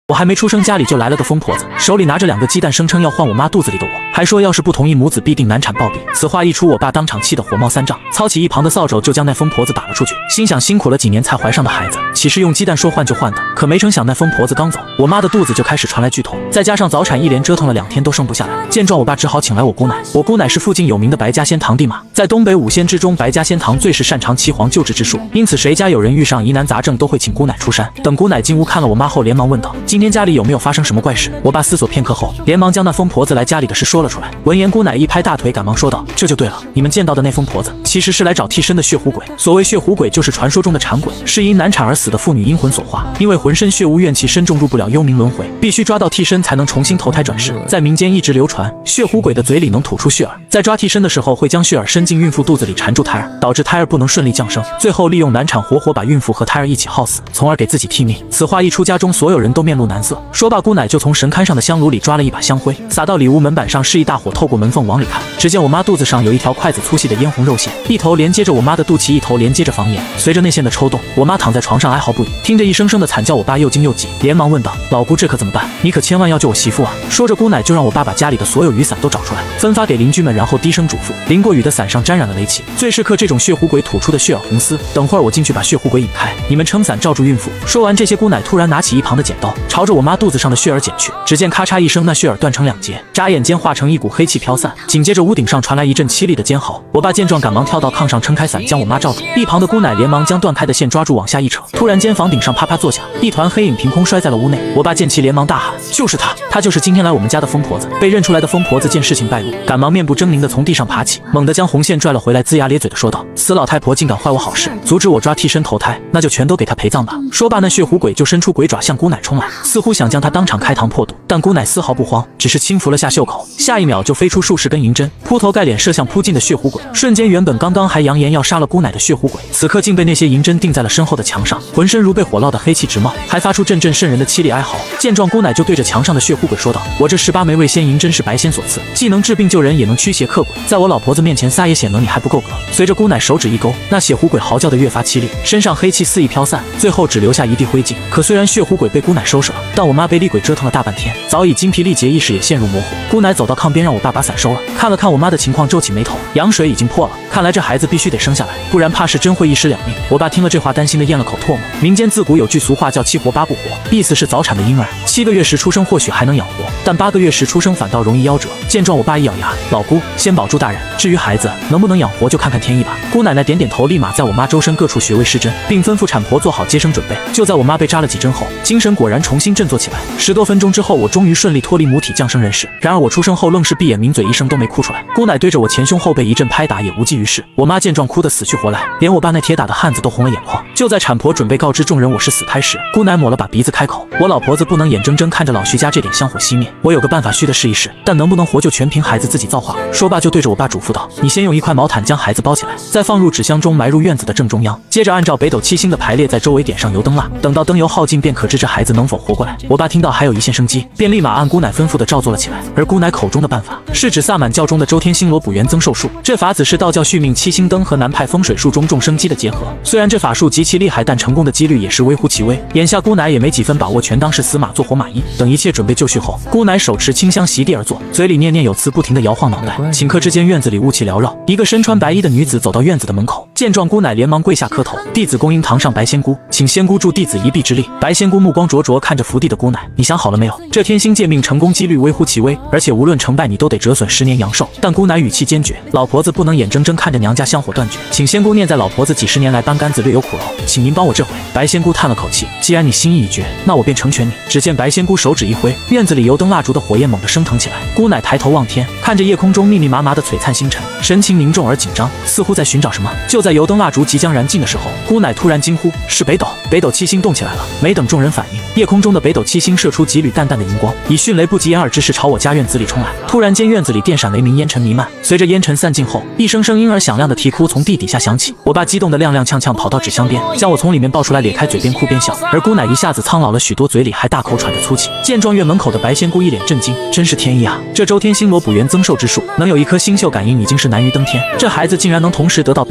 我还没出生，家里就来了个疯婆子，手里拿着2个鸡蛋，声称要换我妈肚子里的我，还说要是不同意，母子必定难产暴毙。此话一出，我爸当场气得火冒三丈，操起一旁的扫帚就将那疯婆子打了出去。心想辛苦了几年才怀上的孩子，岂是用鸡蛋说换就换的？可没成想那疯婆子刚走，我妈的肚子就开始传来剧痛，再加上早产，一连折腾了2天都生不下来。见状，我爸只好请来我姑奶。我姑奶是附近有名的白家仙堂地马，在东北5仙之中，白家仙堂最是擅长岐黄救治之术，因此谁家有人遇上疑难杂症，都会请姑奶出山。等姑奶进屋看了我妈后，连忙问道：“今天家里有没有发生什么怪事？”我爸思索片刻后，连忙将那疯婆子来家里的事说了出来。闻言，姑奶一拍大腿，赶忙说道：“这就对了，你们见到的那疯婆子，其实是来找替身的血狐鬼。所谓血狐鬼，就是传说中的产鬼，是因难产而死的妇女阴魂所化，因为浑身血污，怨气深重，入不了幽冥轮回，必须抓到替身才能重新投胎转世。在民间一直流传，血狐鬼的嘴里能吐出血儿，在抓替身的时候会将血儿伸进孕妇肚子里缠住胎儿，导致胎儿不能顺利降生，最后利用难产活活把孕妇和胎儿一起耗死，从而给自己替命。此话一出，家中所有人都面露难色。说罢，姑奶就从神龛上的香炉里抓了一把香灰，撒到里屋门板上，示意大伙透过门缝往里看。只见我妈肚子上有一条筷子粗细的嫣红肉线，一头连接着我妈的肚脐，一头连接着房檐。随着内线的抽动，我妈躺在床上哀嚎不已，听着一声声的惨叫，我爸又惊又急，连忙问道：“老姑，这可怎么办？你可千万要救我媳妇啊！”说着，姑奶就让我爸把家里的所有雨伞都找出来，分发给邻居们，然后低声嘱咐：“淋过雨的伞上沾染了雷气，最是克这种血狐鬼吐出的血耳红丝。等会儿我进去把血狐鬼引开，你们撑伞罩住孕妇。”说完这些，姑奶突然拿起一旁的剪刀，朝着我妈肚子上的血耳剪去。只见咔嚓一声，那血耳断成2截，眨眼间化成一股黑气飘散。紧接着屋顶上传来一阵凄厉的尖嚎。我爸见状，赶忙跳到炕上撑开伞，将我妈罩住。一旁的姑奶连忙将断开的线抓住往下一扯。突然间，房顶上啪啪作响，一团黑影凭空摔在了屋内。我爸见其连忙大喊：“就是她！她就是今天来我们家的疯婆子！”被认出来的疯婆子见事情败露，赶忙面部狰狞的从地上爬起，猛地将红线拽了回来，龇牙咧嘴的说道：“死老太婆竟敢坏我好事，阻止我抓替身投胎，那就全都给她陪葬吧！”说罢，那血狐鬼就伸出鬼爪向姑奶冲来，似乎想将她当场开膛破肚。但姑奶丝毫不慌，只是轻拂了下袖口，下一秒就飞出数十根银针，铺头盖脸射向扑进的血狐鬼。瞬间，原本刚刚还扬言要杀了姑奶的血狐鬼，此刻竟被那些银针钉在了身后的墙上，浑身如被火烙的黑气直冒，还发出阵阵瘆人的凄厉哀嚎。见状，姑奶就对着墙上的血狐鬼说道：“我这18枚卫仙银针是白仙所赐，既能治病救人，也能驱邪克鬼，在我老婆子面前撒野显得你还不够格。”随着姑奶手指一勾，那血狐鬼嚎叫得越发凄厉，身上黑气肆意飘散，最后只留下一地灰烬。可虽然血狐鬼被姑奶收拾了，但我妈被厉鬼折腾了大半天，早已精疲力竭，意识也陷入模糊。姑奶走到炕边，让我爸把伞收了，看了看我妈的情况，皱起眉头，羊水已经破了，看来这孩子必须得生下来，不然怕是真会一尸2命。我爸听了这话，担心的咽了口唾沫。民间自古有句俗话叫7活8不活，意思是早产的婴儿7个月时出生或许还能养活，但8个月时出生反倒容易夭折。见状，我爸一咬牙：“老姑，先保住大人，至于孩子能不能养活，就看看天意吧。”姑奶奶点点头，立马在我妈周身各处穴位施针，并吩咐产婆做好接生准备。就在我妈被扎了几针后，精神果然重新振作起来。10多分钟之后，我终于顺利脱离母体降生人世。然而我出生后愣是闭眼抿嘴，一声都没哭出来。姑奶对着我前胸后背一阵拍打，也无济于事。我妈见状哭得死去活来，连我爸那铁打的汉子都红了眼眶。就在产婆准备告知众人我是死胎时，姑奶抹了把鼻子开口：“我老婆子不能眼睁睁看着老徐家这点香火熄灭，我有个办法虚的试一试，但能不能活就全凭孩子自己造化。”说罢就对着我爸嘱咐道：“你先用一块毛毯将孩子包起来，再放入纸箱中埋入院子的正中央，接着按照北斗7星的排列，在周围点上油灯蜡，等到灯油耗尽，便可知这孩子能否活过来。”我爸听到还有一线生机，便立马按姑奶吩咐的照做了起来。而姑奶口中的办法是指萨满教中的周天星罗补元增寿术，这法子是道教续命7星灯和南派风水术中众生机的结合。虽然这法术极其厉害，但成功的几率也是微乎其微。眼下姑奶也没几分把握，全当是死马做活马医。等一切准备就绪后，姑奶手持清香席地而坐，嘴里念念有词，不停地摇晃脑袋。顷刻之间，院子里雾气缭绕，一个身穿白衣的女子走到院子的门口，见状，姑奶连忙跪下磕头：“弟子恭迎堂上白仙姑，请仙姑助弟子一臂之力。”白仙姑目光灼灼看着伏地的姑奶：“你想好了没有？这天星借命成功几率微乎其微，而且无论成败，你都得折损10年阳寿。”但姑奶语气坚决：“老婆子不能眼睁睁看着娘家香火断绝，请仙姑念在老婆子几10年来搬杆子略有苦劳，请您帮我这回。”白仙姑叹了口气：“既然你心意已决，那我便成全你。”只见白仙姑手指一挥，院子里油灯蜡烛的火焰猛地升腾起来。姑奶抬头望天，看着夜空中密密麻麻的璀璨星辰，神情凝重而紧张，似乎在寻找什么。就在油灯蜡烛即将燃尽的时候，姑奶突然惊呼：“是北斗！”北斗7星动起来了。没等众人反应，夜空中的北斗7星射出几缕淡淡的荧光，以迅雷不及掩耳之势朝我家院子里冲来。突然间，院子里电闪雷鸣，烟尘弥漫。随着烟尘散尽后，一声声婴儿响亮的啼哭从地底下响起。我爸激动得踉踉跄跄跑到纸箱边，将我从里面抱出来，咧开嘴边哭边笑。而姑奶一下子苍老了许多，嘴里还大口喘着粗气。见状，院门口的白仙姑一脸震惊：“真是天意啊！这周天星罗补元增寿之术，能有一颗星宿感应，已经是难于登天。这孩子竟然能同时得到北斗7星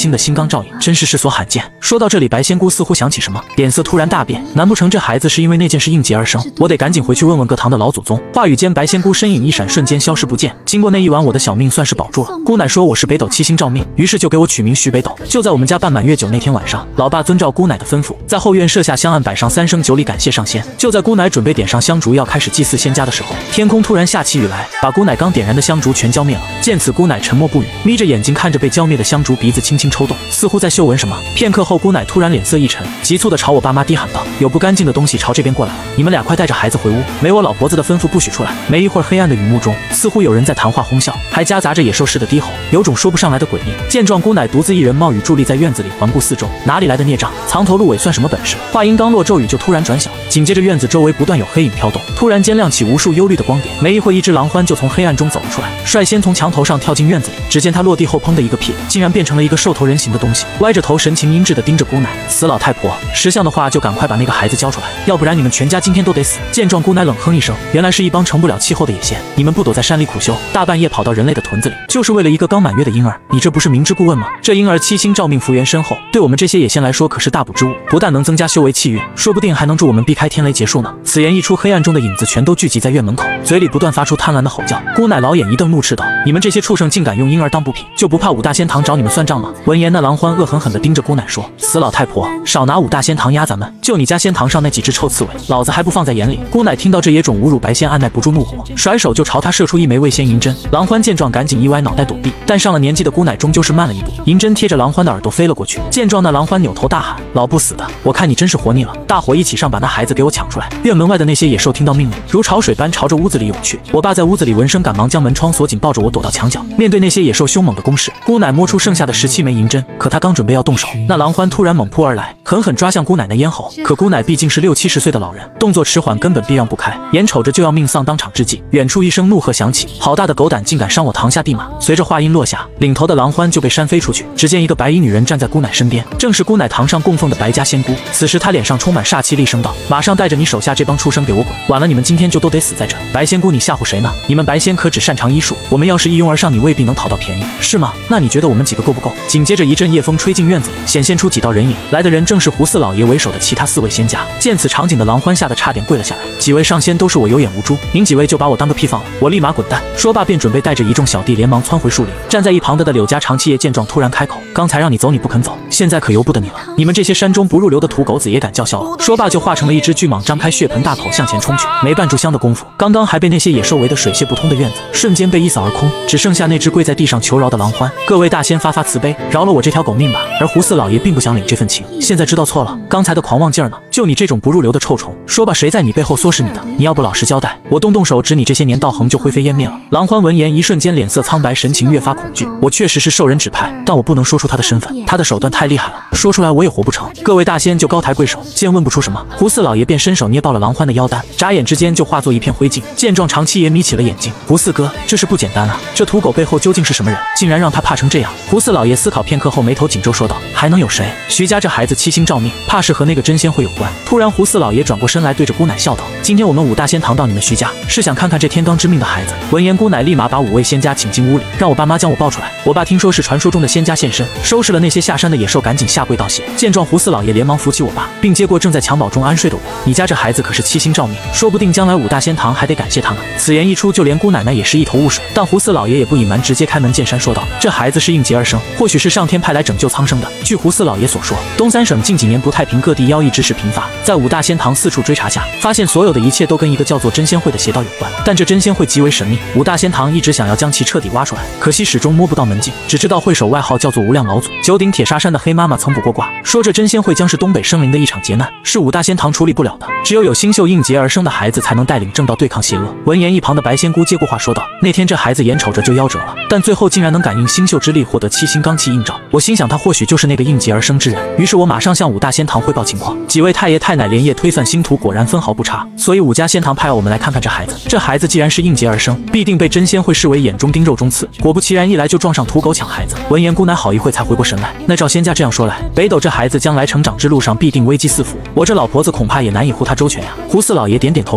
清的星罡照应，真是世所罕见。说到这里，白仙姑似乎想起什么，脸色突然大变。难不成这孩子是因为那件事应劫而生？我得赶紧回去问问各堂的老祖宗。话语间，白仙姑身影一闪，瞬间消失不见。经过那一晚，我的小命算是保住了。姑奶说我是北斗七星照命，于是就给我取名徐北斗。就在我们家办满月酒那天晚上，老爸遵照姑奶的吩咐，在后院设下香案，摆上3升酒礼感谢上仙。就在姑奶准备点上香烛要开始祭祀仙家的时候，天空突然下起雨来，把姑奶刚点燃的香烛全浇灭了。见此，姑奶沉默不语，眯着眼睛看着被浇灭的香烛，鼻子轻轻抽动，似乎在嗅闻什么。片刻后，姑奶突然脸色一沉，急促地朝我爸妈低喊道：“有不干净的东西朝这边过来了，你们俩快带着孩子回屋，没我老婆子的吩咐不许出来。”没一会儿，黑暗的雨幕中，似乎有人在谈话哄笑，还夹杂着野兽似的低吼，有种说不上来的诡异。见状，姑奶独自一人冒雨伫立在院子里，环顾四周，哪里来的孽障，藏头露尾算什么本事？话音刚落，骤雨就突然转小，紧接着院子周围不断有黑影飘动，突然间亮起无数幽绿的光点。没一会，一只狼獾就从黑暗中走了出来，率先从墙头上跳进院子里。只见他落地后，砰的一个屁，竟然变成了一个兽头人形的东西，歪着头，神情阴鸷地盯着姑奶。死老太婆，识相的话就赶快把那个孩子交出来，要不然你们全家今天都得死。见状，姑奶冷哼一声，原来是一帮成不了气候的野仙，你们不躲在山里苦修，大半夜跑到人类的屯子里，就是为了一个刚满月的婴儿，你这不是明知故问吗？这婴儿七星照命，福缘深厚，对我们这些野仙来说可是大补之物，不但能增加修为气运，说不定还能助我们避开天雷劫数呢。此言一出，黑暗中的影子全都聚集在院门口，嘴里不断发出贪婪的吼叫。姑奶老眼一瞪，怒斥道：“你们这些畜生竟敢用婴儿当布匹，就不怕五大仙堂找你们算账吗？”闻言，那狼獾恶狠狠地盯着姑奶说：“死老太婆，少拿五大仙堂压咱们，就你家仙堂上那几只臭刺猬，老子还不放在眼里。”姑奶听到这野种侮辱白仙，按耐不住怒火，甩手就朝他射出一枚卫仙银针。狼獾见状，赶紧一歪脑袋躲避，但上了年纪的姑奶终究是慢了一步，银针贴着狼獾的耳朵飞了过去。见状，那狼獾扭头大喊：“老不死的，我看你真是活腻了！”大伙一起上，把那孩子给我抢出来。院门外的那些野兽听到命令，如潮水般朝着屋子里涌去。我爸在屋子里闻声赶忙将门窗锁紧，抱着我躲到墙角。面对那些野兽凶猛的攻势，姑奶摸出剩下的17枚银针，可她刚准备要动手，那狼獾突然猛扑而来，狠狠抓向姑奶那咽喉。可姑奶毕竟是60、70岁的老人，动作迟缓，根本避让不开。眼瞅着就要命丧当场之际，远处一声怒喝响起：“好大的狗胆，竟敢伤我堂下地马！”随着话音落下，领头的狼獾就被扇飞出去。只见一个白衣女人站在姑奶身边，正是姑奶堂上供奉的白家仙姑。此时她脸上充满煞气，厉声道：“马上带着你手下这帮畜生给我滚！晚了你们今天就都得死在这！”白仙姑，你吓唬谁呢？你们白仙可只擅长医术，我们要是一拥而上，你未必能讨到便宜，是吗？那你觉得我们几个够不够？紧接着一阵夜风吹进院子里，显现出几道人影，来的人正是胡四老爷为首的其他4位仙家。见此场景的狼獾吓得差点跪了下来：“几位上仙都是我有眼无珠，您几位就把我当个屁放了，我立马滚蛋！”说罢便准备带着一众小弟连忙窜回树林。站在一旁的柳家长七爷见状突然开口：“刚才让你走你不肯走，现在可由不得你了！你们这些山中不入流的土狗子也敢叫嚣了！”说罢就化成了一只巨蟒，张开血盆大口向前冲去。没半炷香的功夫，刚刚还被那些野兽围得水泄不通的院子，瞬间被一扫而空，只剩下那只跪在地上求饶的狼獾。“各位大仙发发慈悲，饶了我这条狗命吧！”而胡四老爷并不想领这份情，现在知道错了，刚才的狂妄劲儿呢？就你这种不入流的臭虫，说吧，谁在你背后唆使你的？你要不老实交代，我动手指你这些年道行就灰飞烟灭了。狼獾闻言，一瞬间脸色苍白，神情越发恐惧。我确实是受人指派，但我不能说出他的身份，他的手段太厉害了，说出来我也活不成。各位大仙就高抬贵手，见问不出什么，胡四老爷便伸手捏爆了狼獾的腰丹，眨眼之间就化作一片灰烬。见状，长七爷眯起了眼睛：“胡四哥，这是不简单啊！这土狗背后究竟是什么人，竟然让他怕成这样？”胡四老爷思考片刻后，眉头紧皱，说道：“还能有谁？徐家这孩子七星照命，怕是和那个真仙会有关。”突然，胡四老爷转过身来，对着姑奶笑道：“今天我们五大仙堂到你们徐家，是想看看这天罡之命的孩子。”闻言，姑奶立马把5位仙家请进屋里，让我爸妈将我抱出来。我爸听说是传说中的仙家现身，收拾了那些下山的野兽，赶紧下跪道谢。见状，胡四老爷连忙扶起我爸，并接过正在襁褓中安睡的我：“你家这孩子可是七星照命，说不定将来五大仙堂还得感谢他呢。”此言一出，就连姑奶奶也是一头雾水。但胡四老爷也不隐瞒，直接开门见山说道：“这孩子是应劫而生，或许是上天派来拯救苍生的。”据胡四老爷所说，东三省近几年不太平，各地妖异之事频发。在五大仙堂四处追查下，发现所有的一切都跟一个叫做真仙会的邪道有关。但这真仙会极为神秘，五大仙堂一直想要将其彻底挖出来，可惜始终摸不到门径。只知道会首外号叫做无量老祖，九鼎铁砂山的黑妈妈曾卜过卦，说这真仙会将是东北生灵的一场劫难，是五大仙堂处理不了的，只有星宿应劫而生的孩子才能带领正道对抗邪恶。闻言，一旁的白仙姑接过话说道：“那天这孩子眼瞅着就夭折了，但最后竟然能感应星宿之力，获得七星罡气映照。我心想他或许就是那个应劫而生之人，于是我马上向五大仙堂汇报情况。几位太爷太奶连夜推算星图，果然分毫不差，所以五家仙堂派我们来看看这孩子。这孩子既然是应劫而生，必定被真仙会视为眼中钉肉中刺。果不其然，一来就撞上土狗抢孩子。”闻言，姑奶好一会才回过神来，那照仙家这样说来，北斗这孩子将来成长之路上必定危机四伏，我这老婆子恐怕也难以护他周全呀。胡四老爷点点头说道：“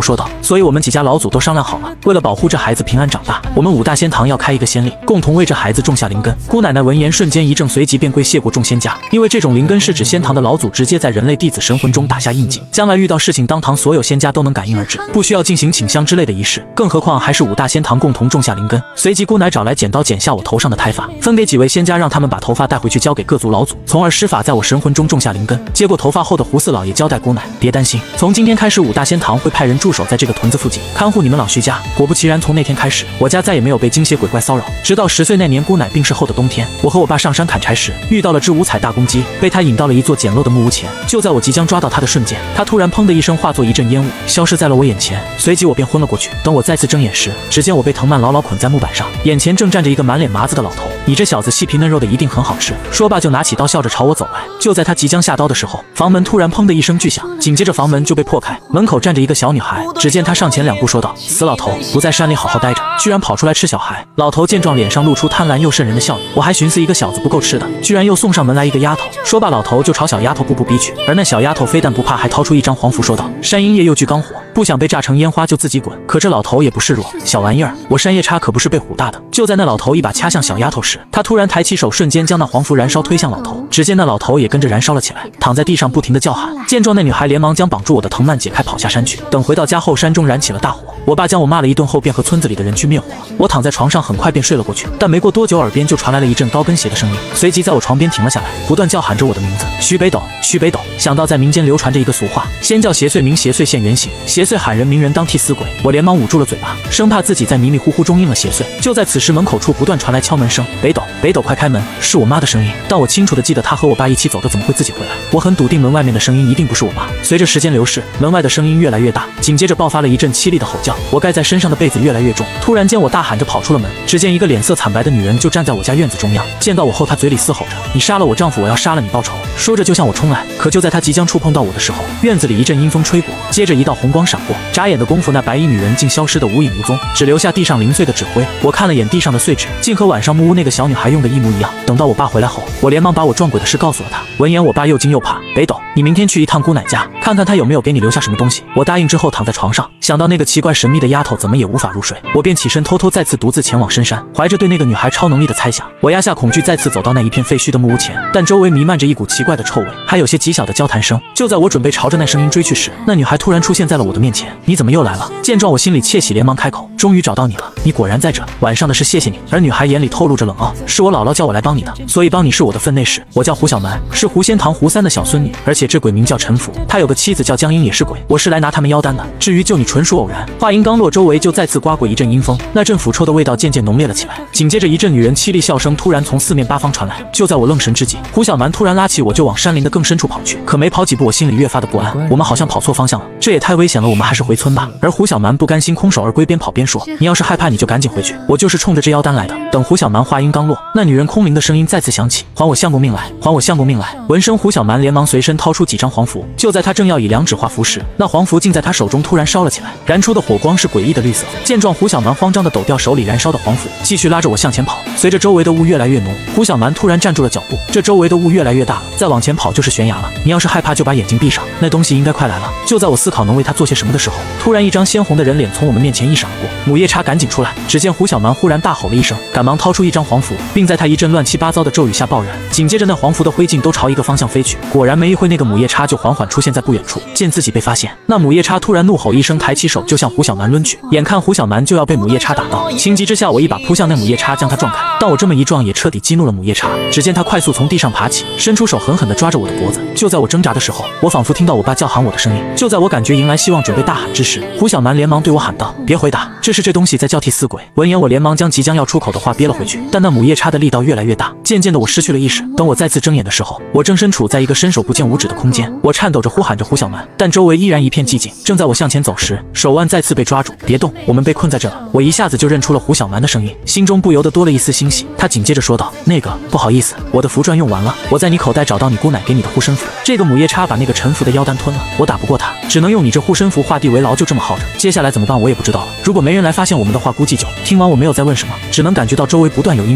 所以我们几家老祖都商量好了，为了保护这孩子平安长大，我们5大仙堂要开一个先例，共同为这孩子种下灵根。姑奶奶闻言瞬间一怔，随即便跪谢过众仙家，因为这种灵根是指仙堂的老祖直接在人类弟子神魂中打下印记，将来遇到事情，当堂所有仙家都能感应而至，不需要进行请香之类的仪式。更何况还是5大仙堂共同种下灵根。随即姑奶找来剪刀剪下我头上的胎发，分给几位仙家，让他们把头发带回去交给各族老祖，从而施法在我神魂中种下灵根。接过头发后的胡四老爷交代姑奶，别担心，从今天开始5大仙堂会派人驻守在这个屯子附近，看护你们老徐家。果不其然，从那天开始，我家再也没有被惊邪鬼怪骚扰。直到10岁那年姑奶病逝后的冬天，我和我爸上山砍柴时，遇到了只5彩大公鸡，被他引到了一座简陋的木屋前。就在我即将抓到它的瞬间，它突然砰的一声化作一阵烟雾，消失在了我眼前。随即我便昏了过去。等我再次睁眼时，只见我被藤蔓牢牢捆在木板上，眼前正站着一个满脸麻子的老头。你这小子细皮嫩肉的，一定很好吃。说罢就拿起刀，笑着朝我走来。就在他即将下刀的时候，房门突然砰的一声巨响，紧接着房门就被破开，门口站着一个小女孩。只见她上前2步说道：“死老头，不在山里好好待着，居然跑出来吃小孩。”老头见状，脸上露出贪婪又瘆人的笑意。我还寻思一个小子不够吃的，居然又送上门来一个丫头。说罢，老头就朝小丫头步步逼去。而那小丫头非但不怕，还掏出一张黄符，说道：“山阴夜又聚罡火，不想被炸成烟花就自己滚。”可这老头也不示弱，小玩意儿，我山夜叉可不是被唬大的。就在那老头一把掐向小丫头时，他突然抬起手，瞬间将那黄符燃烧推向老头。只见那老头也跟着燃烧了起来，躺在地上不停地叫喊。见状，那女孩连忙将绑住我的藤蔓解开，跑下山去。等回到家后，山中燃起了大火。我爸将我骂了一顿后，便和村子里的人去灭火。我躺在床上，很快便睡了过去。但没过多久，耳边就传来了一阵高跟鞋的声音，随即在我床边停了下来，不断叫喊着我的名字：“徐北斗，徐北斗。”想到在民间流传着一个俗话，先叫邪祟名邪祟现原形，邪祟喊人，名人当替死鬼。我连忙捂住了嘴巴，生怕自己在迷迷糊糊中应了邪祟。就在此时，门口处不断传来敲门声：“北斗，北斗，快开门！”是我妈的声音，但我清楚地记得她和我爸一起走的，怎么会自己回来？我很笃定门外面的声音一定不是我妈。随着时间流逝，门外的声音越来越大，紧接着爆发了一阵凄厉的吼叫。我盖在身上的被子越来越重。突然间，我大喊着跑出了门，只见一个脸色惨白的女人就站在我家院子中央。见到我后，她嘴里嘶吼着：“你杀了我丈夫，我要杀了你报仇！”说着就向我冲来。可就在她即将触碰到我的时候，院子里一阵阴风吹过，接着一道红光闪过，眨眼的功夫，那白衣女人竟消失得无影无踪，只留下地上零碎的纸灰。我看了眼地上的碎纸，竟和晚上木屋那个小女孩用的一模一样。等到我爸回来后，我连忙把我撞鬼的事告诉了他。闻言，我爸又惊又怕：“北斗，你明天去一趟姑奶家，看看她有没有给你留下什么东西。”我答应之后躺在床上，想到那个奇怪神秘的丫头怎么也无法入睡，我便起身偷偷再次独自前往深山。怀着对那个女孩超能力的猜想，我压下恐惧，再次走到那一片废墟的木屋前，但周围弥漫着一股奇怪的臭味，还有些极小的交谈声。就在我准备朝着那声音追去时，那女孩突然出现在了我的面前。“你怎么又来了？”见状，我心里窃喜，连忙开口：“终于找到你了，你果然在这，晚上的事谢谢你。”而女孩眼里透露着冷傲：“是我姥姥叫我来帮你的，所以帮你是我的分内事。我叫胡小蛮，是胡仙堂胡三的小孙女，而且这鬼名叫陈福，他有个妻子叫江英，也是鬼。我是来拿他们妖丹的，至于救你纯属偶然。”话音刚落，周围就再次刮过一阵阴风，那阵腐臭的味道渐渐浓烈了起来。紧接着一阵女人凄厉笑声突然从四面八方传来。就在我愣神之际，胡小蛮突然拉起我就往山林的更深处跑去。可没跑几步，我心里越发的不安，我们好像跑错方向了，这也太危险了，我们还是回村吧。而胡小蛮不甘心空手而归，边跑边说：“你要是害怕，你就赶紧回去，我就是冲着这妖丹来的。”等胡小蛮话音刚落，那女人空灵的声音再次响起：“还我相公命来，还我相公命来！”闻声，胡小蛮连忙随身掏出几张黄符。就在他正要以2指画符时，那黄符竟在他手中突然烧了起来，燃出的火光是诡异的绿色。见状，胡小蛮慌张地抖掉手里燃烧的黄符，继续拉着我向前跑。随着周围的雾越来越浓，胡小蛮突然站住了脚步。这周围的雾越来越大了，再往前跑就是悬崖了。你要是害怕，就把眼睛闭上，那东西应该快来了。就在我思考能为他做些什么的时候，突然一张鲜红的人脸从我们面前一闪而过。母夜叉赶紧出来！只见胡小蛮忽然大吼了一声，赶忙掏出一张黄符，并在他一阵乱七八糟的咒语下爆燃。紧接着那黄符的灰烬都朝一个方向飞去。果然没一会，那个母夜叉就缓缓出现在不远处。见自己被发现，那母夜叉突然怒吼一声，抬起手就向胡小蛮抡去。眼看胡小蛮就要被母夜叉打到，情急之下我一把扑向那母夜叉，将他撞开。但我这么一撞，也彻底激怒了母夜叉。只见他快速从地上爬起，伸出手狠狠地抓着我的脖子。就在我挣扎的时候，我仿佛听到我爸叫喊我的声音。就在我感觉迎来希望，准备大喊之时，胡小蛮连忙对我喊道：“别回答，这是这东西在交替死鬼。”闻言，我连忙将即将要出口的话憋了回去。但那母夜叉的力道越来越大，渐渐的我失去了意识。等我再次睁眼的时候，我正身处在一个伸手不见五指的空间。我颤抖着呼喊着胡小蛮，但周围依然一片寂静。正在我向前走时，手腕再次被抓住，别动，我们被困在这了。我一下子就认出了胡小蛮的声音，心中不由得多了一丝欣喜。他紧接着说道：“那个，不好意思，我的符转用完了，我在你口袋找到你姑奶给你的护身符。这个母夜叉把那个陈福的妖丹吞了，我打不过他，只能用你这护身符画地为牢，就这么耗着。接下来怎么办我也不知道了。如果没人来发现我们的话，估计就……”听完我没有再问什么，只能感觉到周围不断有阴风吹过，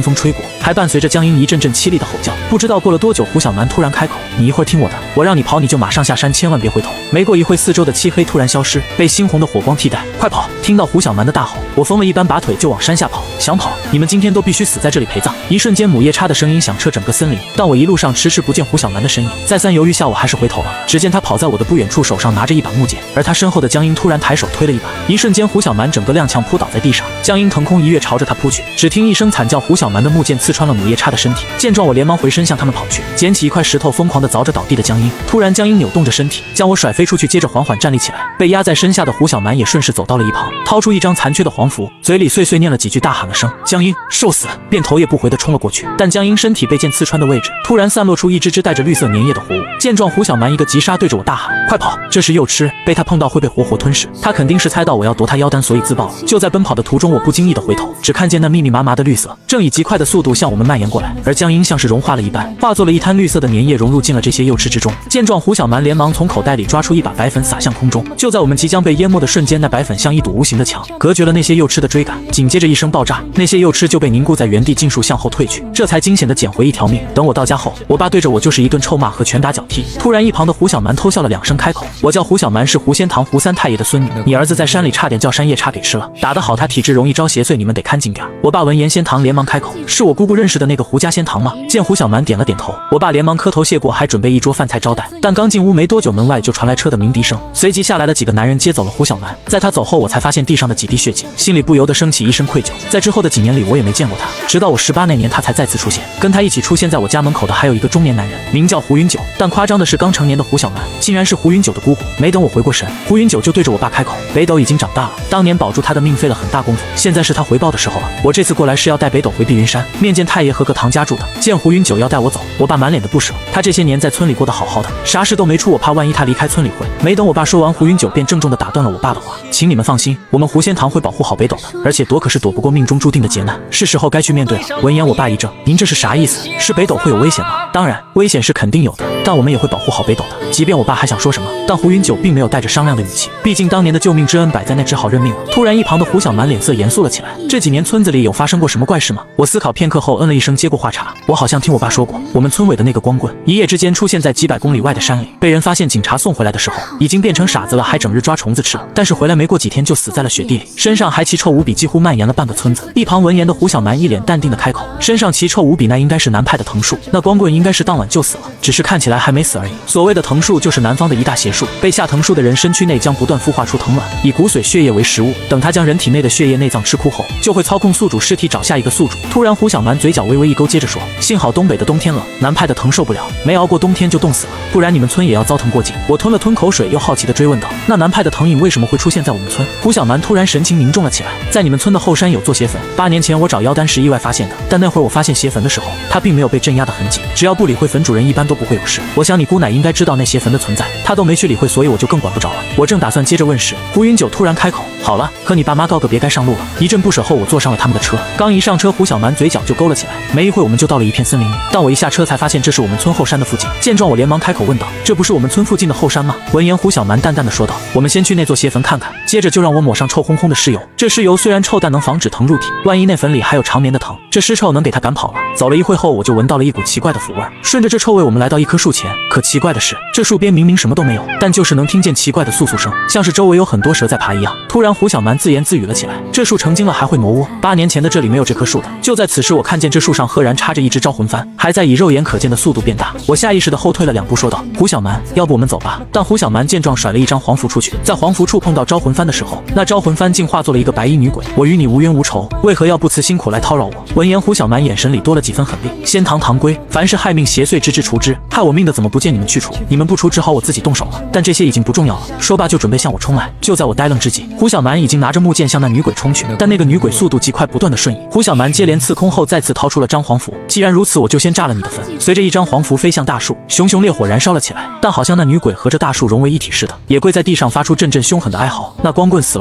还伴随着江阴一阵阵凄厉的吼叫。不知道过了多久，胡小蛮突然开口：“你一会儿听我的，我让你跑你就马上下山，千万别回头。”没过一会，四周的漆黑突然消失，被猩红的火光替代。快跑！听到胡小蛮的大吼，我疯了一般拔腿就往山下跑。想跑，你们今天都必须死在这里陪葬！一瞬间，母夜叉的声音响彻整个森林，但我一路上迟迟不见胡小蛮的身影。再三犹豫下，我还是回头了。只见他跑在我的不远处，手上拿着一把木剑，而他身后的江阴突然抬手推了一把，一瞬间，胡小蛮整个踉跄扑倒在地上。江阴腾空一跃，朝着他扑去。只听一声惨叫，胡小蛮的木剑刺穿了母夜叉的身体。见状，我连忙回身向他们跑去，捡起一块石头，疯狂地凿着倒地的江阴。突然，江阴扭动着身体，将我甩飞出去，接着缓缓站立起来。被压在身下的胡小蛮也顺势走到了一旁，掏出一张残缺的黄符，嘴里碎碎念了几句，大喊了声“江阴，受死”，便头也不回地冲了过去。但江阴身体被剑刺穿的位置，突然散落出一只只带着绿色粘液的活物。见状，胡小蛮一个急刹，对着我大喊：“快跑！这是幼螭，被他碰到会被活活吞噬。”他肯定是猜到我要夺他妖丹，所以自爆了。就在奔跑的途中，我不经意地回头，只看见那密密麻麻的绿色正以极快的速度向我们蔓延过来，而江阴像是融化了一般，化作了一滩绿色的粘液，融入进了这些幼螭之中。见状，胡小蛮连忙从口袋里抓出一把白粉，撒向空中。就在我们即将被淹没的瞬间，那白粉像一堵无形的墙，隔绝了那些幼螭的追赶。紧接着一声爆炸，那些幼螭就被凝固在原地，尽数向后退去，这才惊险地捡回一条命。等我到家后，我爸对着我就是一顿臭骂和拳打脚踢。突然，一旁的胡小蛮偷笑了2声，开口：“我叫胡小蛮，是胡仙堂胡三太爷的孙女，你儿子在山里差点叫山夜叉给吃了，打得好，他体质容易招邪祟，你们得看紧点。”我爸闻言，仙堂连忙开口：“是我姑姑认识的那个胡家仙堂吗？”见胡小蛮点了点头，我爸连忙磕头谢过，还准备一桌饭菜招待。但刚进屋没多久，门外就传来车的鸣笛声，随即下来了几个男人接走了胡小蛮。在他走后，我才发现地上的几滴血迹，心里不由得升起一身愧疚。在之后的几年里，我也没见过他，直到我18那年，他才再次出现。跟他一起出现在我家门口的还有一个中年男人，名叫胡云九。但夸张的是，刚成年的胡小蛮竟然是胡云九的姑姑。没等我回过神，胡云九就对着我爸开口：“北斗已经长大了，当年保住他的命费了很大功夫，现在是他回报的时候了。我这次过来是要带北斗回碧云山面见太爷和个堂家住的。”见胡云九要带我走，我爸满脸的不舍。他这些年在村里过得好好的，啥事都没出，我怕万一他离开村里会……没等我爸说完，胡云九便郑重地打断了我爸的话：“请你们放心，我们胡仙堂会保护好北斗的，而且躲可是躲不过命中注定的劫难，是时候该去面对了。”闻言，我爸一怔：“您这是啥意思？是北斗会有危险吗？”“当然，危险是肯定有的，但我们也会保护好北斗的。”即便我爸还想说什么，但胡云九并没有带着商量的语气，毕竟当年的救命之恩摆在那，只好认命了。突然，一旁的胡小蛮脸色严肃了起来：“这几年村子里有发生过什么怪事吗？”我思考片刻后，嗯了一声，接过话茬：“我好像听我爸说过，我们村委的那个光棍，一夜之间出现在几百公里外的山里，被人发现，警察送回来的时候，已经变成傻子了，还整日抓虫子吃了。但是回来没过几天就死在了雪地里，身上还奇臭无比，几乎蔓延了半个村子。”一旁闻言的胡小蛮一脸淡定的开口：“身上奇臭无比，那应该是南派的藤树，那光棍应该是当晚就死了，只是看起来还没死而已。所谓的藤树就是南方的一大邪术，被下藤树的人身躯内将不断孵化出藤卵，以骨髓血液为食物，等他将人体内的血液内脏吃枯后，就会操控宿主尸体找下一个宿主。”突然，胡小蛮嘴角微微一勾，接着说：“幸好东北的冬天冷，南派的藤受不了，没熬过冬天就冻死了，不然你们村也要遭藤过尽。”我吞了吞口水，又好奇地追问道：“那南派的藤影为什么会出现在我们村？”胡小蛮突然神情凝重了起来：“在你们村的后山有座邪坟，8年前我找妖丹时意外发现的，但那会儿我发现邪坟的时候，它并没有被镇压的痕迹，只要不理会坟主人，一般都不会有事。我想你姑奶应该知道那邪坟的存在，她都没去理会，所以我就更管不着了。”我正打算接着问时，胡云九突然开口：“好了，和你爸妈告个别，该上路了。”一阵不舍后，我坐上了他们的车。刚一上车，胡小蛮嘴角就勾了起来。没一会，我们就到了一片森林里。当我一下车，才发现这是我们村后山的附近。见状，我连忙开口问道：“这不是我们村附近的后山吗？”闻言，胡小蛮淡淡的说道：“我们先去那座邪坟看看。”接着就让我抹上臭烘烘的尸油。这尸油虽然臭，但能防止藤入体，万一那坟里还有长眠的藤，这尸臭能给他赶跑了。走了一会后，我就闻到了一股奇怪的腐味。顺着这臭味，我们来到一棵树前。可奇怪的是，这树边明明什么都没有，但就是能听见奇怪的簌簌声，像是周围有很多蛇在爬一样。突然，胡小蛮自言自语了起来：“这树成精了还会挪窝，8年前的这里没有这棵树的。”就在此时，我看见这树上赫然插着一只招魂幡，还在以肉眼可见的速度变大。我下意识地后退了2步，说道：“胡小蛮，要不我们走吧？”但胡小蛮见状，甩了一张黄符出去。在黄符触碰到招魂幡的时候，那招魂幡竟化作了一个白衣女鬼。“我与你无冤无仇，为何要不辞辛苦来叨扰我？”闻言，胡小蛮眼神里多了几分狠厉：“仙堂堂规，凡是害命邪祟，直至除之。害我命的怎么不见你们去除？你们不除，只好我自己动手了。但这些已经不重要了。”说罢就准备向我冲来。就在我呆愣之际，胡小蛮已经拿着木剑向那女鬼冲去，但那个女鬼速度极快，不断的瞬移。胡小蛮接连刺空后，再次掏出了张黄符：“既然如此，我就先炸了你的坟。”随着一张黄符飞向大树，熊熊烈火燃烧了起来，但好像那女鬼和这大树融为一体似的，也跪在地上发出阵阵凶狠的哀嚎。那光棍死了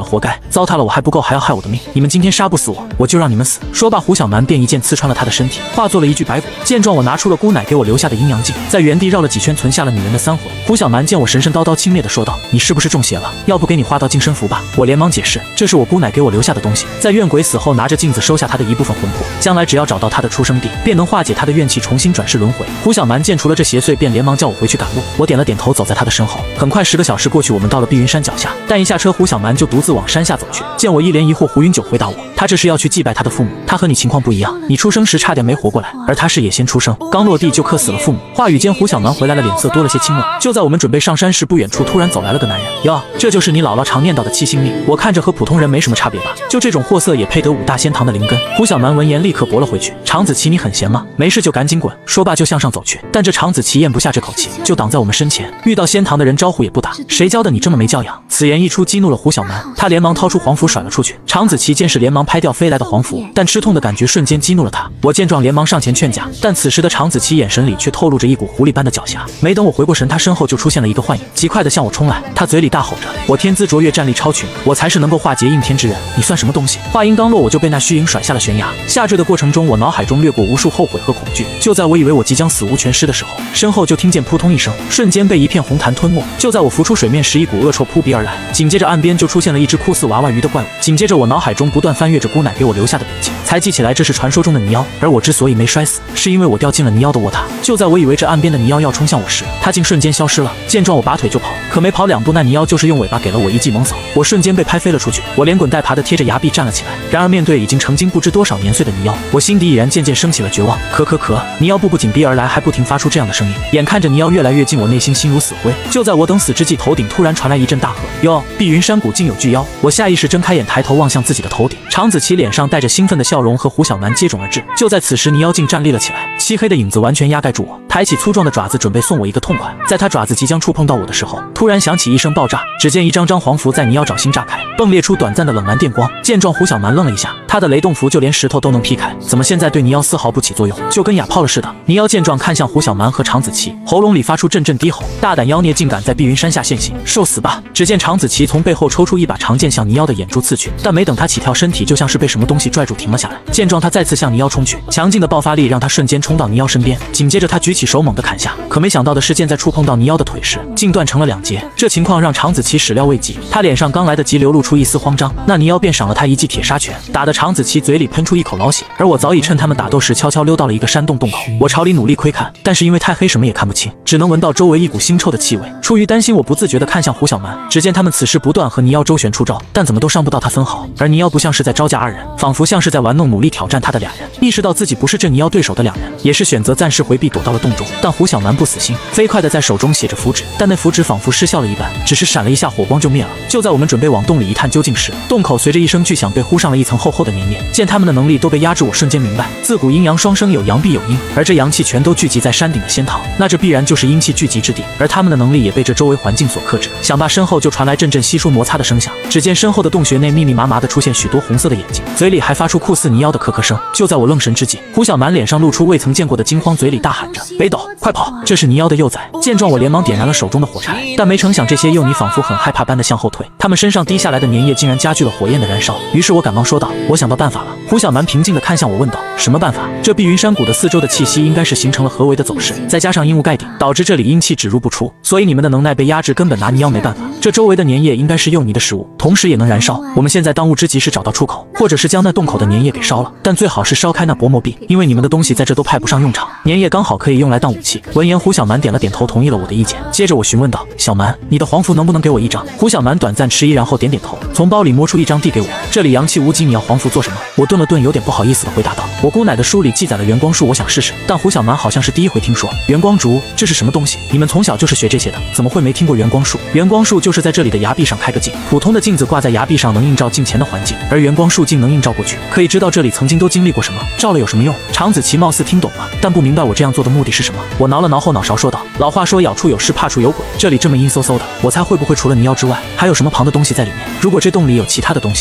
活该，糟蹋了我还不够，还要害我的命。你们今天杀不死我，我就让你们死。说罢，胡小蛮便一剑刺穿了他的身体，化作了一具白骨。见状，我拿出了姑奶给我留下的阴阳镜，在原地绕了几圈，存下了女人的三魂。胡小蛮见我神神叨叨轻蔑地说道：“你是不是中邪了？要不给你画道净身符吧？”我连忙解释，这是我姑奶给我留下的东西，在怨鬼死后拿着镜子收下他的一部分魂魄，将来只要找到他的出生地，便能化解他的怨气，重新转世轮回。胡小蛮见除了这邪祟，便连忙叫我回去赶路。我点了点头，走在他的身后。很快10个小时过去，我们到了碧云山脚下，但一下车，胡小蛮就独自往山下走去。见我一脸疑惑，胡云九回答我，他这是要去祭拜他的父母。他和你情况不一样，你出生时差点没活过来，而他是也先出生，刚落地就克死了父母。话语间，胡小蛮回来了，脸色多了些青乱。就在我们准备上山时，不远处突然走来了个男人。哟，这就是你姥姥常念叨的七星命，我看着和普通人没什么差别吧？就这种货色也配得5大仙堂的灵根？胡小蛮闻言立刻驳了回去。常子琪，你很闲吗？没事就赶紧滚。说罢就向上走去，但这常子琪咽不下这口气，就挡在我们身前。遇到仙堂的人招呼也不打，谁教的你这么没教养？此言一出，激怒了胡小蛮，他连忙掏出黄符甩了出去。常子琪见势，连忙拍掉飞来的黄符，但吃痛的感觉瞬间激怒了他。我见状连忙上前劝架，但此时的常子琪眼神里却透露着一股狐狸般的狡黠。没等我回过神，他身后就出现了一个幻影，极快的向我冲来。他嘴里大吼着：“我天资卓越，战力超群，我才是能够化劫应天之人，你算什么东西？”话音刚落，我就被那虚影甩下了悬崖。下坠的过程中，我脑海中掠过无数后悔和恐惧。就在我以为我即将死无全尸的时候，身后就听见扑通一声，瞬间被一片红痰吞没。就在我浮出水面时，一股恶臭扑鼻而来，紧接着岸边就出现了一只酷似娃娃鱼的怪物。紧接着我脑海中不断翻阅着姑奶给我留下的笔记，才记起来这是传说中的泥妖，而我之所以没摔死，是因为我掉进了泥妖的卧榻。就在我以为这岸边的泥妖要冲向我时，它竟瞬间消失了。见状我拔腿就跑，可没跑2步，那泥妖就是用尾巴给了我一记猛扫，我瞬间被拍飞了出去。我连滚带爬的贴着崖壁站了起来。然而面对已经成精不知多少年岁的泥妖，我心底已然渐渐升起了绝望。泥妖步步紧逼而来，还不停发出这样的声音。眼看着泥妖越来越近，我内心心如死灰。就在我等死之际，头顶突然传来一阵大喝：“哟，碧云山谷竟有巨妖！”我下意识睁开眼，抬头望向自己的头顶，常子琪脸上带着兴奋的笑容和胡小蛮接踵而至。就在此时，泥妖竟站立了起来，漆黑的影子完全压盖住我，抬起粗壮的爪子准备送我一个痛快。在他爪子即将触碰到我的时候，突然响起一声爆炸，只见一张张黄符在泥妖爪心炸开，迸裂出短暂的冷蓝电光。见状，胡小蛮愣了一下，他的雷动符就连石头都能劈开，怎么现在对泥妖丝毫不起作用，就跟哑炮了似的？泥妖见状看向胡小蛮和常子琪，喉咙里发出阵阵低吼：“大胆妖孽，竟敢在碧云山下现形，受死吧！”只见常子琪从背后抽出一把长剑向泥妖的眼珠刺去，但没等他起跳，身体就像是被什么东西拽住停了下来。见状，他再次向泥妖冲去，强劲的爆发力让他瞬间冲到泥妖身边，紧接着他举起手猛地砍下，可没想到的是，剑在触碰到泥妖的腿时，竟断成了2截。这情况让常子琪始料未及，他脸上刚来得及流露出一丝慌张，那泥妖便赏了他一记铁砂拳，打得常子琪嘴里喷出一口老血。而我早已趁他们打斗时悄悄溜到了一个山洞洞口，我朝里努力窥看，但是因为太黑，什么也看不清，只能闻到周围一股腥臭的气味。出于担心，我不自觉地看向胡小蛮，只见他们此时不断和泥妖周旋出招，但怎么都伤不到他分毫。而泥妖不像是在招架2人，仿佛像是在玩弄努力挑战他的2人。意识到自己不是这泥妖对手的2人，也是选择暂时回避，躲到了洞中。但胡小蛮不死心，飞快地在手中写着符纸，但那符纸仿佛失效了一般，只是闪了一下，火光就灭了。就在我们准备往洞里一探究竟时，洞口随着一声巨响被糊上了一层厚厚的粘液。见他们的能力都被压制，我瞬间明白，自古阴阳双生，有阳必有阴，而这阳气全都聚集在山顶的仙堂，那这必然就是阴气聚集之地，而他们的能力也被这周围环境所克制。想罢，身后就传来阵阵稀疏摩擦的声响，只见身后的洞穴内密密麻麻的出现许多红色的眼睛，嘴里还发出酷似泥妖的咳咳声。就在我愣神之际，胡小蛮脸上露出未曾见过的惊慌，嘴里大喊着：“北斗，快跑！这是泥妖的幼崽！”见状，我连忙点燃了手中的火柴，但没成想这些幼泥仿佛很害怕般的向后退，他们身上滴下来的粘液竟然加剧了火焰的燃烧。于是我赶忙说道：“我想到办法了。”胡小蛮平静地看向我问道：“什么办法？”这碧云山谷的四周的气息应该是形成了合围的走势，再加上阴雾盖顶，导致这里阴气只入不出，所以你们的能耐被压制，根本拿泥妖没办法。这周围的粘液应该是幼泥的食物，同时也能燃烧。我们现在当务之急是找到出口，或者是将那洞口的粘液给烧了，但最好是烧开那薄膜壁，因为你们的东西在这都派不上用场，粘液刚好可以用来当武器。闻言，胡小蛮点了点头，同意了我的意见。接着我询问道：“小蛮，你的黄符能不能给我一张？”胡小蛮短暂迟疑，然后点点头，从包里摸出一张递给我：“这里阳气无极，你要黄符做什么？”我顿了顿，有点不好意思地回答道：“我姑奶的书里记载了元光术，我想试试。”但胡小蛮好像是第一回听说元光烛，这是什么东西？你们从小就是学这些的，怎么会没听过元光术？元光术就是在这里的崖壁上开个镜，普通的镜子挂在崖壁上能映照镜前的环境，而元光术镜能映照过去，可以知道这里曾经都经历过什么，照了有什么用？常子琪貌似听懂了，但不明白我这样做的目的是什么。我挠了挠后脑勺说道：“老话说咬处有虱，怕处有鬼，这里这么阴飕飕的，我猜会不会除了泥妖之外，还有什么旁的东西在里面？如果这洞里有其他的东西，说不定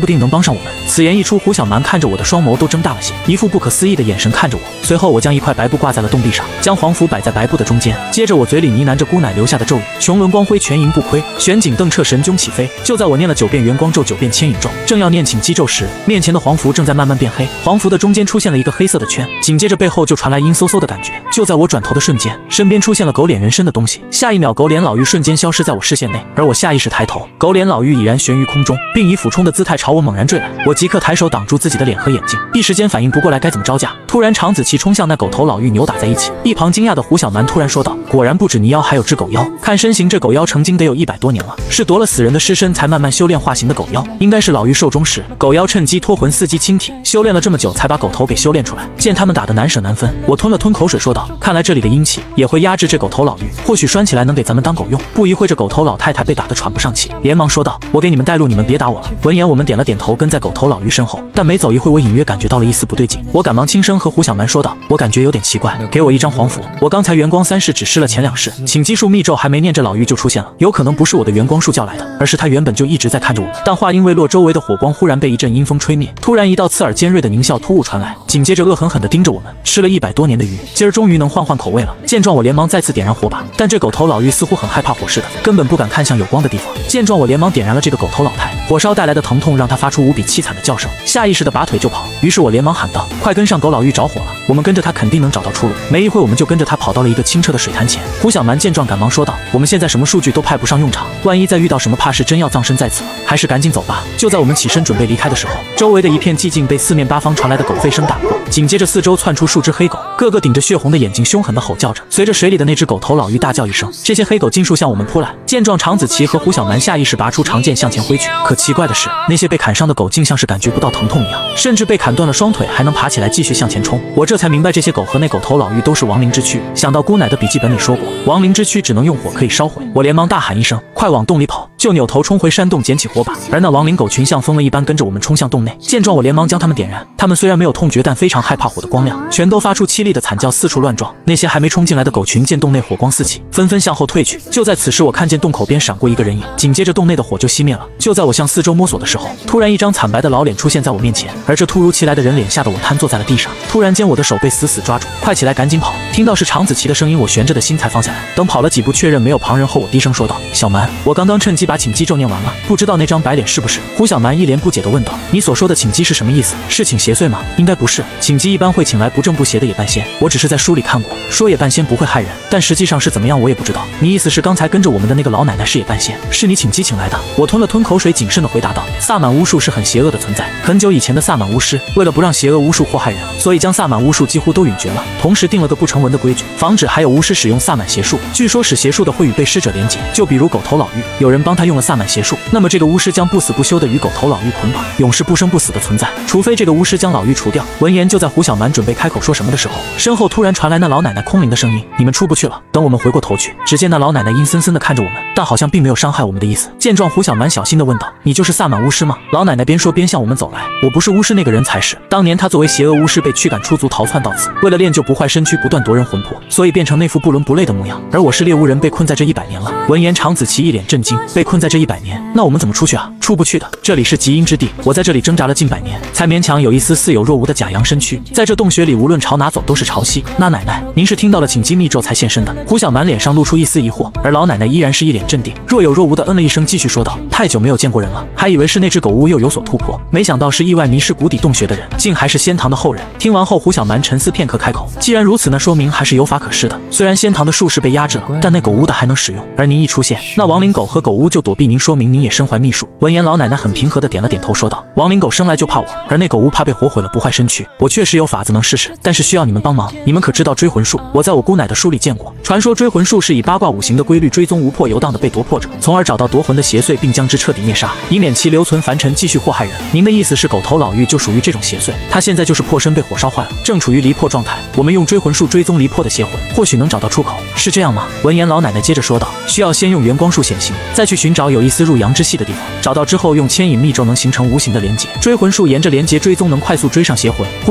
定能帮上我们。此言一出，胡小蛮看着我的双眸都睁大了些，一副不可思议的眼神看着我。随后我将一块白布挂在了洞壁上，将黄符摆在白布的中间，接着我嘴里呢喃着姑奶留下的咒语：穹轮光辉，全银不亏，玄景瞪彻，神迥起飞。就在我念了9遍元光咒，9遍牵引咒，正要念请击咒时，面前的黄符正在慢慢变黑，黄符的中间出现了一个黑色的圈，紧接着背后就传来阴嗖嗖的感觉。就在我转头的瞬间，身边出现了狗脸人身的东西，下一秒狗脸老妪瞬间消失在我视线内，而我下意识抬头，狗脸老妪已然悬于空中，并以俯冲的姿态朝我猛然坠来。我即刻抬手挡住自己的脸和眼睛，一时间反应不过来该怎么招架。突然常子琪冲向那狗头老妪，扭打在一起。一旁惊讶的胡小蛮突然说道：果然不止泥妖，还有只狗妖，看身形这狗妖成精得有100多年了，是夺了死人的尸身才慢慢修炼化形的狗妖，应该是老妪寿终时，狗妖趁机脱魂伺机亲体，修炼了这么久才把狗头给修炼出来。见他们打得难舍难分，我吞了吞口水说道：看来这里的阴气也会压制这狗头老妪，或许拴起来能给咱们当狗用。不一会这狗头老太太被打得喘不上气，连忙说道：我给你们带路，你们别打我了。闻言我们点了点头，跟在狗头老妪身后，但没走一会我隐约感觉到了一丝不对劲，我赶忙轻声和胡小蛮说道：我感觉有点奇怪，给我一张黄符，我刚才元光3式只施了前2式，请击术密咒还没念，这老妪就出现了，有可能不是我的元光术叫来的，而是他原本就一直在看着我们。但话音未落，周围的火光忽然被一阵阴风吹灭，突然一道刺耳尖锐的狞笑突兀传来，紧接着恶狠狠地盯着我们。吃了100多年的鱼，今儿终于能换换口味了。见状我连忙再次点燃火把，但这狗头老妪似乎很害怕火似的，根本不敢看向有光的地方。见状我连忙点燃了这个狗头老太，火烧带来的疼痛让它发出无比凄惨的叫声，下意识地拔腿就跑。于是我连忙喊道：快跟上，狗老妪着火了，我们跟着它肯定能找到出路。没一会我们就跟着它跑到了一个清澈的水潭前。胡小蛮见状赶忙说道：我们现在什么数据都派不上用场，万一再遇到什么，怕是真要葬身在此了，还是赶紧走吧。就在我们起身准备离开的时候，周围的一片寂静被四面八方传来的狗吠声打破，紧接着四周窜出数只黑狗，个个顶着血红的眼睛凶狠地吼叫着。随着水里的那只狗头老妪大叫一声，这些黑狗尽数向我们扑来。见状常子琪和胡小蛮下意识拔出长剑向前挥去，可奇怪的是，那些被砍伤的狗竟像是感觉不到疼痛一样，甚至被砍断了双腿还能爬起来继续向前冲。我这才明白这些狗和那狗头老妪都是亡灵之躯，想到姑奶的笔记本里说过亡灵之躯只能用火可以烧毁，我连忙大喊一声快往洞里跑，就扭头冲回山洞捡起火把，而那亡灵狗群像疯了一般跟着我们冲向洞内。见状我连忙将它们点燃，它们虽然没有痛觉，但非常害怕火的光亮，全都发出凄厉的惨叫，四处乱撞。那些还没冲进来的狗群见洞内火光四起，纷纷向后退去。就在此时，我看见洞口边闪过一个人影，紧接着洞内的火就熄灭了。就在我向四周摸索的时候，突然一张惨白的老脸出现在我面前，而这突如其来的人脸吓得我瘫坐在了地上。突然间我的手被死死抓住，快起来赶紧跑！听到是常子琪的声音，我悬着的心才放下来。等跑了几步确认没有旁人后，我低声说道：小蛮，我刚刚趁机把请击咒念完了，不知道那张白脸是不是？胡小蛮一脸不解地问道：你所说的请击是什么意思？是请邪祟吗？应该不是，请击一般会请来不正不邪的野半仙，我只是在书里看过，说野半仙不会害人，但实际上是怎么样我也不知道。你意思是刚才跟着我们的那个老奶奶是野半仙，是你请击请来的？我吞了吞口水，谨慎地回答道：萨满巫术是很邪恶的存在，很久以前的萨满巫师为了不让邪恶巫术祸害人，所以将萨满巫术几乎都允绝了，同时定了个不成文的规矩，防止还有巫师使用萨满邪术。据说使邪术的会与被施者连结，就比如狗头老妪，有人帮他用了萨满邪术，那么这个巫师将不死不休的与狗头老妪捆绑，永世不生不死的存在，除非这个巫师将老妪除掉。闻言，就在胡小蛮准备开口说什么的时候，身后突然传来那老奶奶空灵的声音：你们出不去了。等我们回过头去，只见那老奶奶阴森森地看着我们，但好像并没有伤害我们的意思。见状，胡小蛮小心地问道：你就是萨满巫师吗？老奶奶边说边向我们走来：我不是巫师，那个人才是。当年他作为邪恶巫师被驱赶出族，逃窜到此，为了练就不坏身躯，不断夺人魂魄，所以变成那副不伦不类的模样。而我是猎巫人，被困在这100年了。闻言，常子琪一脸震惊：被困在这100年，那我们怎么出去啊？出不去的，这里是极阴之地，我在这里挣扎了近100年，才勉强有一丝似有若无的假阳身躯，在这洞穴里无论朝哪走都是潮汐。那奶奶，您是听到了请击密咒才现身的？胡小蛮脸上露出一丝疑惑，而老奶奶依然是一脸镇定，若有若无的嗯了一声，继续说道：太久没有见过人了，还以为是那只狗巫又有所突破，没想到是意外迷失谷底洞穴的人，竟还是仙堂的后人。听完后，胡小蛮沉思片刻开口：既然如此，那说明还是有法可施的。虽然仙堂的术士被压制了，但那狗巫的还能使用，而您一出现，那亡灵狗和狗巫就躲避您，说明您也身怀秘术。闻言，老奶奶很平和的点了点头，说道：亡灵狗生来就怕我，而那狗巫怕被火毁了不坏身躯，我确实有法子能试试，但是需要你们帮忙。你们可知道追魂术？我在我姑奶的书里见过，传说追魂术是以八卦五行的规律追踪无魄游荡的被夺魄者，从而找到夺魂的邪祟，并将之彻底灭杀，以免其留存凡尘继续祸害人。您的意思是狗头老妪就属于这种邪祟，他现在就是破身被火烧坏了，正处于离魄状态，我们用追魂术追踪离魄的邪魂，或许能找到出口，是这样吗？闻言，老奶奶接着说道：需要先用元光术显形，再去寻找有一丝入阳之气的地方，找到之后用牵引密咒能形成无形的连结，追魂术沿着连结追踪能快速追上邪魂。胡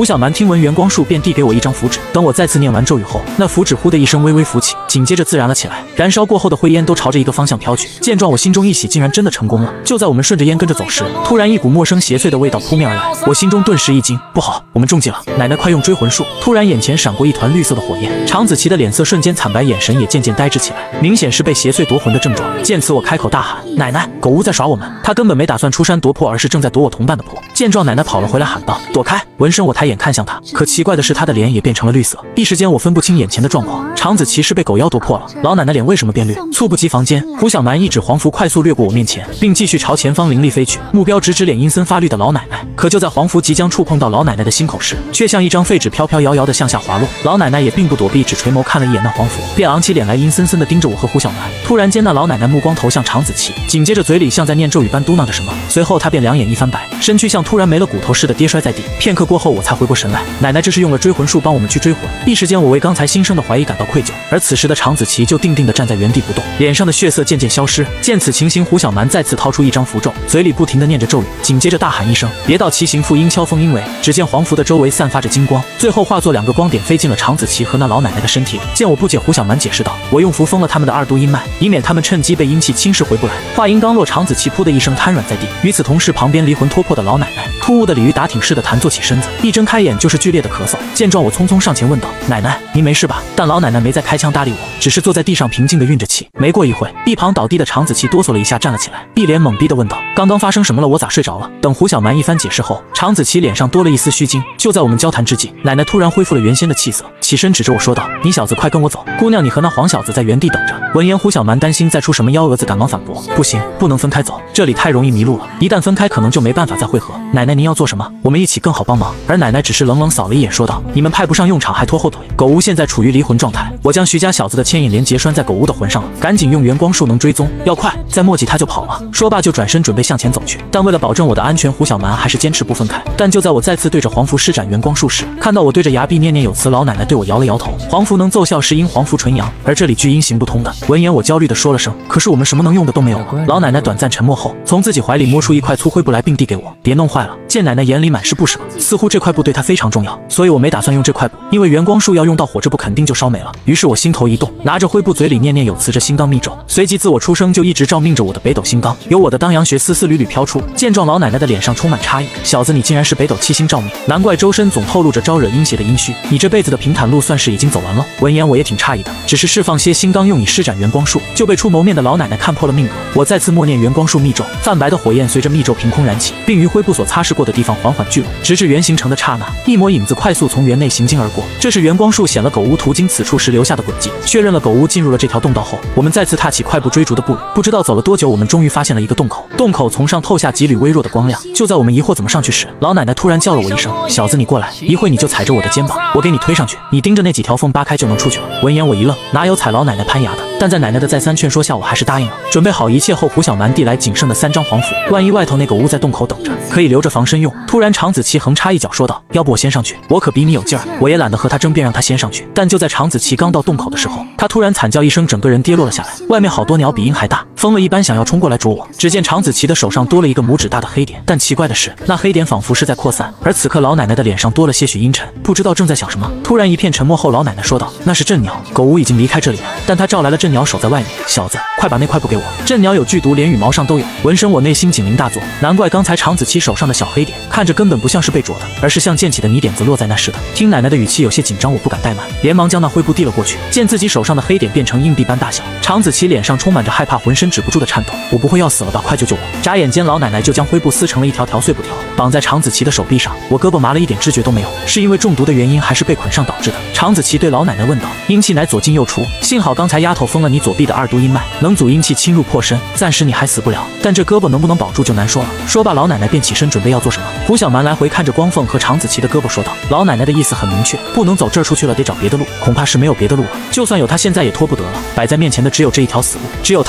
小蛮听闻元光术，便递给我一张符纸。等我再次念完咒语后，那符纸呼的一声微微浮起，紧接着自燃了起来。燃烧过后的灰烟都朝着一个方向飘去。见状，我心中一喜，竟然真的成功了。就在我们顺着烟跟着走时，突然一股陌生邪祟的味道扑面而来，我心中顿时一惊，不好，我们中计了！奶奶，快用追魂术！突然眼前闪过一团绿色的火焰，常子琪的脸色瞬间惨白，眼神也渐渐呆滞起来，明显是被邪祟夺魂的症状。见此，我开口大喊：“奶奶，狗屋在耍我们！”他根本没打算出山夺魄，而是正在夺我同伴的魄。见状，奶奶跑了回来，喊道：“躲开！”闻声我抬眼看向他，可奇怪的是，他的脸也变成了绿色。一时间我分不清眼前的状况，常子琪是被狗妖夺魄了，老奶奶脸为什么变绿？猝不及防间，胡小蛮一指黄符，快速掠过我面前，并继续朝前方凌厉飞去，目标直指脸阴森发绿的老奶奶。可就在黄符即将触碰到老奶奶的心口时，却像一张废纸飘飘摇摇地向下滑落。老奶奶也并不躲避，只垂眸看了一眼那黄符，便昂起脸来，阴森森地盯着我和胡小蛮。突然间，那老奶奶目光投向常子琪，紧接着嘴里像在念咒语般嘟囔着什么，随后她便两眼一翻白，身躯像突然没了骨头似的跌摔在地。片刻过后，我才回过神来，奶奶这是用了追魂术帮我们去追魂。一时间，我为刚才心生的怀疑感到愧疚，而此时的常子琪就定定地站在原地不动，脸上的血色渐渐消失。见此情形，胡小蛮再次掏出一张符咒，嘴里不停地念着咒语，紧接着大喊一声：“别道其行复应敲风因为。”只见黄符的周围散发着金光，最后化作两个光点飞进了常子琪和那老奶奶的身体里。见我不解，胡小蛮解释道：“我用符封了他们的二度阴脉，以免他们趁机被阴气侵蚀回不来。”话音刚落，常子琪噗的一声瘫软在地。与此同时，旁边离魂脱魄的老奶奶突兀的鲤鱼打挺似的弹坐起身子，一睁开眼就是剧烈的咳嗽。见状，我匆匆上前问道：“奶奶，您没事吧？”但老奶奶没再开腔搭理我，只是坐在地上平静地运着气。没过一会，一旁倒地的常子琪哆嗦了一下站了起来，一脸懵逼地问道：“刚刚发生什么了？我咋睡着了？”等胡小蛮一番解释后，常子琪脸上多了一丝虚惊。就在我们交谈之际，奶奶突然恢复了原先的气色，起身指着我说道：“你小子快跟我走，姑娘你和那黄小子在原地等着。”闻言，胡小蛮担心再出什么幺蛾子，赶忙反驳：“不行，不能分开走，这里太容易迷路了，一旦分开可能就没办法再会合。奶奶您要做什么？我们一起更好帮忙。”而奶奶只是冷冷扫了一眼说道：“你们派不上用场还拖后腿，狗屋现在处于离魂状态，我将徐家小子的牵引连结拴在狗屋的魂上了，赶紧用元光术能追踪，要快，再墨迹他就跑了。”说罢就转身准备向前走去，但为了保证我的安全，胡小蛮还是坚持不分开。但就在我再次对着黄符施展元光术时，看到我对着崖壁念念有词，老奶奶对我摇了摇头。黄符能奏效是因黄符纯阳，而这里巨阴行不通的。闻言我焦虑地说了声：“可是我们什么能用的都没有了。”老奶奶短暂沉默后，从自己怀里摸出一块粗灰布来，并递给我：“别弄坏了。”见奶奶眼里满是不舍，似乎这块布对她非常重要，所以我没打算用这块布，因为元光术要用到火，这布肯定就烧没了。于是我心头一动，拿着灰布嘴里念念有词着心罡密咒，随即自我出生就一直照命着我的北斗星罡，由我的当阳穴丝丝缕缕飘出。见状，老奶奶的脸上充满诧异：“小子，你竟然是北斗七星照命，难怪周身总透露着招惹阴邪的阴虚，你这辈子的平坦路算是已经走完了。”闻言我也挺诧异的，只是释放些心罡用以施展元光术，就被出谋面的老奶奶看破了命格。我再次默念元光术密咒，泛白的火焰随着密咒凭空燃起，并于灰布所擦拭过的地方缓缓聚拢，直至圆形成的刹那，一抹影子快速从园内行经而过。这是元光术显了狗屋途经此处时留下的轨迹，确认了狗屋进入了这条洞道后，我们再次踏起快步追逐的步履。不知道走了多久，我们终于发现了一个洞口，洞口从上透下几缕微弱的光亮。就在我们疑惑怎么上去时，老奶奶突然叫了我一声：“小子，你过来！一会你就踩着我的肩膀，我给你推上去，你盯着那几条缝扒开就能出去了。”闻言我一愣，哪有踩老奶奶攀崖的？但在奶奶的再三劝说下，我还是答应了。准备好一切后，胡小蛮递来仅剩的3张黄符，万一外头那狗屋在洞口等着，可以留着防身用。突然，常子琪横插一脚说道：“要不我先上去，我可比你有劲儿。”我也懒得和他争辩，让他先上去。但就在常子琪刚到洞口的时候，他突然惨叫一声，整个人跌落了下来。外面好多鸟比鹰还大，疯了一般想要冲过来啄我。只见常子琪的手上多了一个拇指大的黑点，但奇怪的是，那黑点仿佛是在扩散。而此刻老奶奶的脸上多了些许阴沉，不知道正在想什么。突然一片沉默后，老奶奶说道：“那是镇鸟，狗屋已经离开这里了，但他召来了镇鸟守在外面。小子，快把那块布给我，镇鸟有剧毒，连羽毛上都有。”闻声我内心警铃大作，难怪刚才常子琪手上的小黑点看着根本不像是被啄的，而是像溅起的泥点子落在那似的。听奶奶的语气有些紧张，我不敢怠慢，连忙将那灰布递了过去。见自己手上的黑点变成硬币般大小，常子琪脸上充满着害怕，浑身止不住的颤抖。“我不会要死了吧？快救救我！”眨眼间，老奶奶就将灰布撕成了一条条碎布条，绑在常子琪的手臂上。我胳膊麻了，一点知觉都没有，是因为中毒的原因还是被捆上导致的？常子琪对老奶奶问道：“阴气乃左进右出，幸好刚才丫头封了你左臂的2度阴脉，能阻阴气侵入破身，暂时你还死不了，但这胳膊能不能保住就难说了。”说罢，老奶奶便起身准备要做什么。胡小蛮来回看着光凤和常子琪的胳膊说道：“老奶奶的意思很明确，不能走这儿出去了，得找别的路，恐怕是没有别的路了。就算有，她现在也脱不得了。摆在面前的只有这一条死路，只有踏过死路，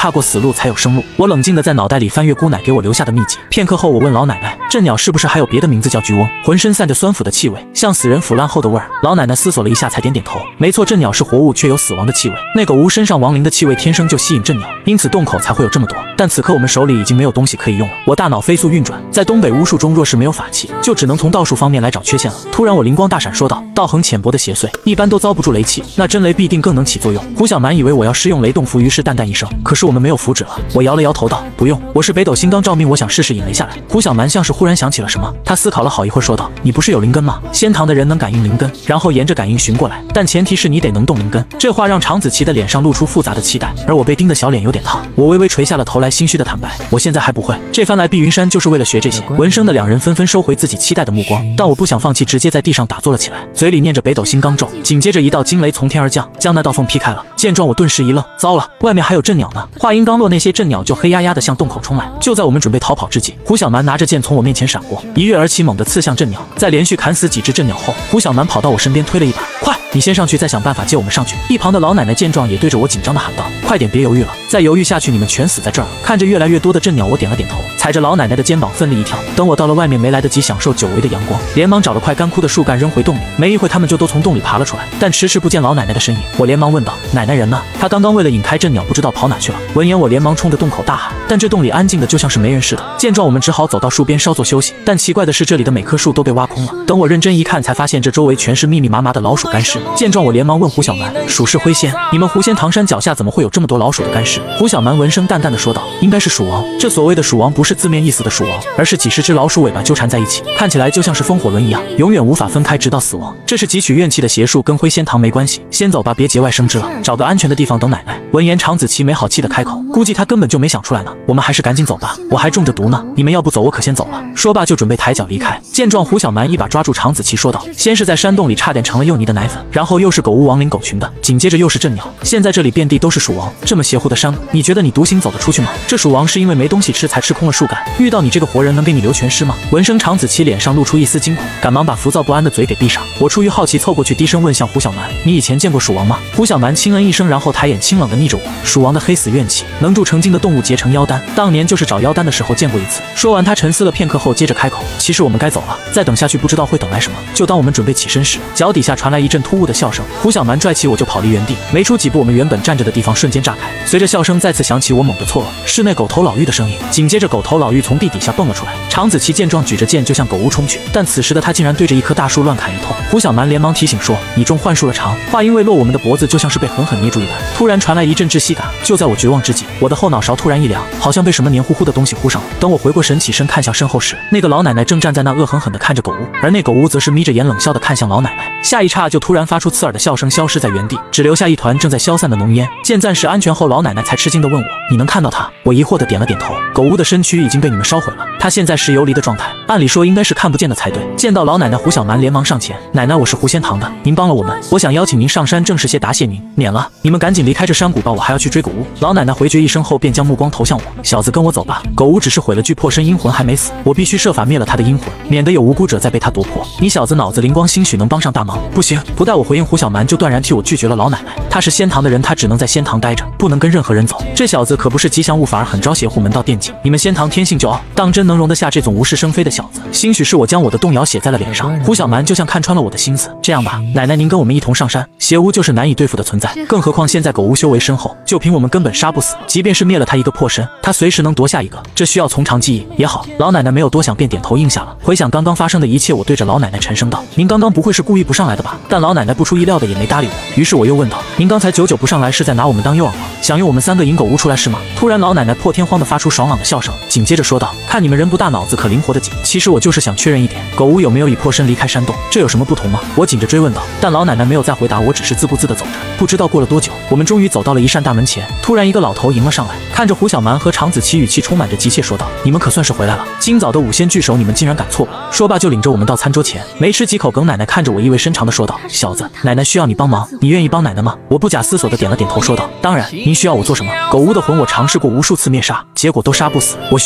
路才有生路。我冷静地在脑袋里翻阅姑奶给我留下的秘籍。片刻后，我问老奶奶，镇鸟是不是还有别的名字叫菊翁？浑身散着酸腐的气味，像死人腐烂后的味儿。老奶奶思索了一下，才点点头。没错，镇鸟是活物，却有死亡的气味。那狗屋身上亡灵的气味天生就吸引镇鸟，因此洞口才会有这么多。但此刻我们手里已经没有东西可以用了。我大脑飞速运转，在东北巫术中，若是没有法器，就只能从道术方面来找缺陷了。突然，我灵光大闪，说道：“道行浅薄的邪祟，一般都遭不住雷气，那真雷必定更能起作用。”胡小蛮以为我要施用雷动符，于是淡淡一声：“可是我们没有符纸了。”我摇了摇头道：“不用，我是北斗星刚照命，我想试试引雷下来。”胡小蛮像是忽然想起了什么，他思考了好一会儿，说道：“你不是有灵根吗？仙堂的人能感应灵根，然后沿着感应寻过来，但前提是你得能动灵根。”这话让常子琪的脸上露出复杂的期待，而我被盯的小脸有点烫。我微微垂下了头来，心虚的坦白：“我现在还不会。”这番来碧云山就是为了学这些。闻声的两人纷纷收回自己期待的目光，但我不想放弃，直接在地上打坐了起来，嘴里念着北斗星罡咒。紧接着一道惊雷从天而降，将那道缝劈开了。见状，我顿时一愣，糟了，外面还有镇鸟呢！话音刚落，那些镇鸟就黑压压的向洞口冲来。就在我们准备逃跑之际，胡小蛮拿着剑从我面前闪过，一跃而起，猛地刺向镇鸟。在连续砍死几只镇鸟后，胡小蛮跑到我身边推了一把：“快，你先上去，再想办法接我们上去。”一旁的老奶奶见状，也对着我紧张地喊道：“快点，别犹豫了，再犹豫下去，你们全死在这儿了。”看着越来越多的镇鸟，我点了点头，踩着老奶奶的肩膀奋力一跳。等我到了外面，没来得及享受久违的阳光，连忙找了块干枯的树干扔回洞里。没一会，他们就都从洞里爬了出来，但迟迟不见老奶奶的身影。我连忙问道：“奶奶人呢？”她刚刚为了引开镇鸟，不知道跑哪去了。闻言，我连忙冲着洞口大喊，但这洞里安静的就像是没人似的。见状，我们只好走到树边稍作休息。但奇怪的是，这里的每棵树都被挖空了。等我认真一看，才发现这周围全是密密麻麻的老鼠干尸。见状，我连忙问胡小蛮：“鼠是灰仙，你们狐仙唐山脚下怎么会有这么多老鼠的干尸？”胡小蛮闻声淡淡的说道：“应该是鼠王。这所谓的鼠王不是字面意思的鼠王，而是几十只老鼠尾巴纠缠在一起，看起来就像是风火轮一样，永远无法分开，直到死亡。这是汲取怨气的邪术，跟灰仙堂没关系。先走吧，别节外生枝了，找个安全的地方等奶奶。”闻言，常子琪没好气的开口，估计他根本就没想出来呢。我们还是赶紧走吧，我还中着毒呢。你们要不走，我可先走了。说罢就准备抬脚离开。见状，胡小蛮一把抓住常子琪，说道：“先是在山洞里差点成了幼妮的奶粉，然后又是狗屋亡灵狗群的，紧接着又是镇鸟，现在这里遍地都是鼠王。这么邪乎的山，你觉得你独行走得出去吗？这鼠王是因为没东西吃才吃空了树干，遇到你这个活人能给你留全尸吗？”闻声，常子琪脸上露出一丝惊恐，赶忙把浮躁不安的嘴给闭上。我出于好奇凑过去，低声问向胡小蛮：“你以前见过鼠王吗？”胡小蛮轻嗯一声，然后抬眼清冷地睨着我：“鼠王的黑死怨气能助成精的动物结成妖丹，当年就是找妖丹的时候见过一次。”说完，他沉思了片刻后，接着开口：“其实我们该走了，再等下去不知道会等来什么。”就当我们准备起身时，脚底下传来一阵突兀的笑声，胡小蛮拽起我就跑离原地。没出几步，我们原本站着的地方瞬间炸开，随着笑声再次响起，我猛地错愕，是那狗头老妪的声音。紧接着，狗头老妪从地底下蹦了出来。常子琪见状，举着剑就向狗屋冲去，但此时的他竟然对着一棵大树乱砍一通。胡小蛮连忙提醒说：“你中幻术了长。”话音未落，我们的脖子就像是被狠狠捏住一般，突然传来一阵窒息感。就在我绝望之际，我的后脑勺突然一凉，好像被什么黏糊糊的东西糊上了。等我回过神，起身看向身后时，那个老奶奶正站在那恶狠狠地看着狗屋，而那狗屋则是眯着眼冷笑地看向老奶奶。下一刹就突然发出刺耳的笑声，消失在原地，只留下一团正在消散的浓烟。见暂时安全后，老奶奶才吃惊地问我：“你能看到他？”我疑惑地点了点头。狗屋的身躯已经被你们烧毁了，他现在是游离的状态，按理说应该是看不见的才对。见到老奶奶，胡小蛮连忙上前：“奶奶，我是狐仙堂的，您帮了我们，我想邀请您上山正式些答谢您。”免了，你们赶紧离开这山谷吧，我还要去追狗屋。老奶奶回绝一声后，便将目光投向我：“小子，跟我走吧。狗屋只是毁了具破身阴魂，还没死，我必须设法灭了他的阴魂，免得有无辜者再被他夺魄。你小子脑子灵光，兴许能帮上大忙。”不行，不待我回应，胡小蛮就断然替我拒绝了老奶奶。他是仙堂的人，他只能在仙堂待着，不能跟任何人走。这小子可不是吉祥物，反而很招邪乎门道惦记。你们仙堂天性就傲，当真能容得下这种无事生非的小子？兴许是我将我的动摇写在了脸上。胡小蛮就像看穿了我的心思，这样吧，奶奶您跟我们一同上山。邪巫就是难以对付的存在，更何况现在狗屋修为深厚，就凭我们根本杀不死。即便是灭了他一个破身，他随时能夺下一个，这需要从长计议。也好，老奶奶没有多想，便点头应下了。回想刚刚发生的一切，我对着老奶奶沉声道：“您刚刚不会是故意不上来的吧？”但老奶奶不出意料的也没搭理我。于是我又问道：“您刚才久久不上来，是在拿我们当诱饵吗？想用我们3个引狗屋出来是吗？”突然老奶奶破天荒的发出爽朗的笑声，紧接着说道：“看你们人不大，脑子可灵活得紧。其实我就是想确认一点，狗屋有没有以破身离开山洞，这有什么不同吗？”我紧着追问道，但老奶奶没有再回答我，只是自顾自的走着。不知道过了多久，我们终于走到了一扇大门前，突然一个老头迎了上来，看着胡小蛮和常子琪，语气充满着急切说道：“你们可算是回来了，今早的5仙聚首，你们竟然敢错过。”说罢就领着我们到餐桌前，没吃几口，耿奶奶看着我意味深长的说道：“小子，奶奶需要你帮忙，你愿意帮奶奶吗？”我不假思索的点了点头，说道：“当然，您需要我做什么？狗屋的魂我尝试过无数次灭杀，结果都杀不死，我需要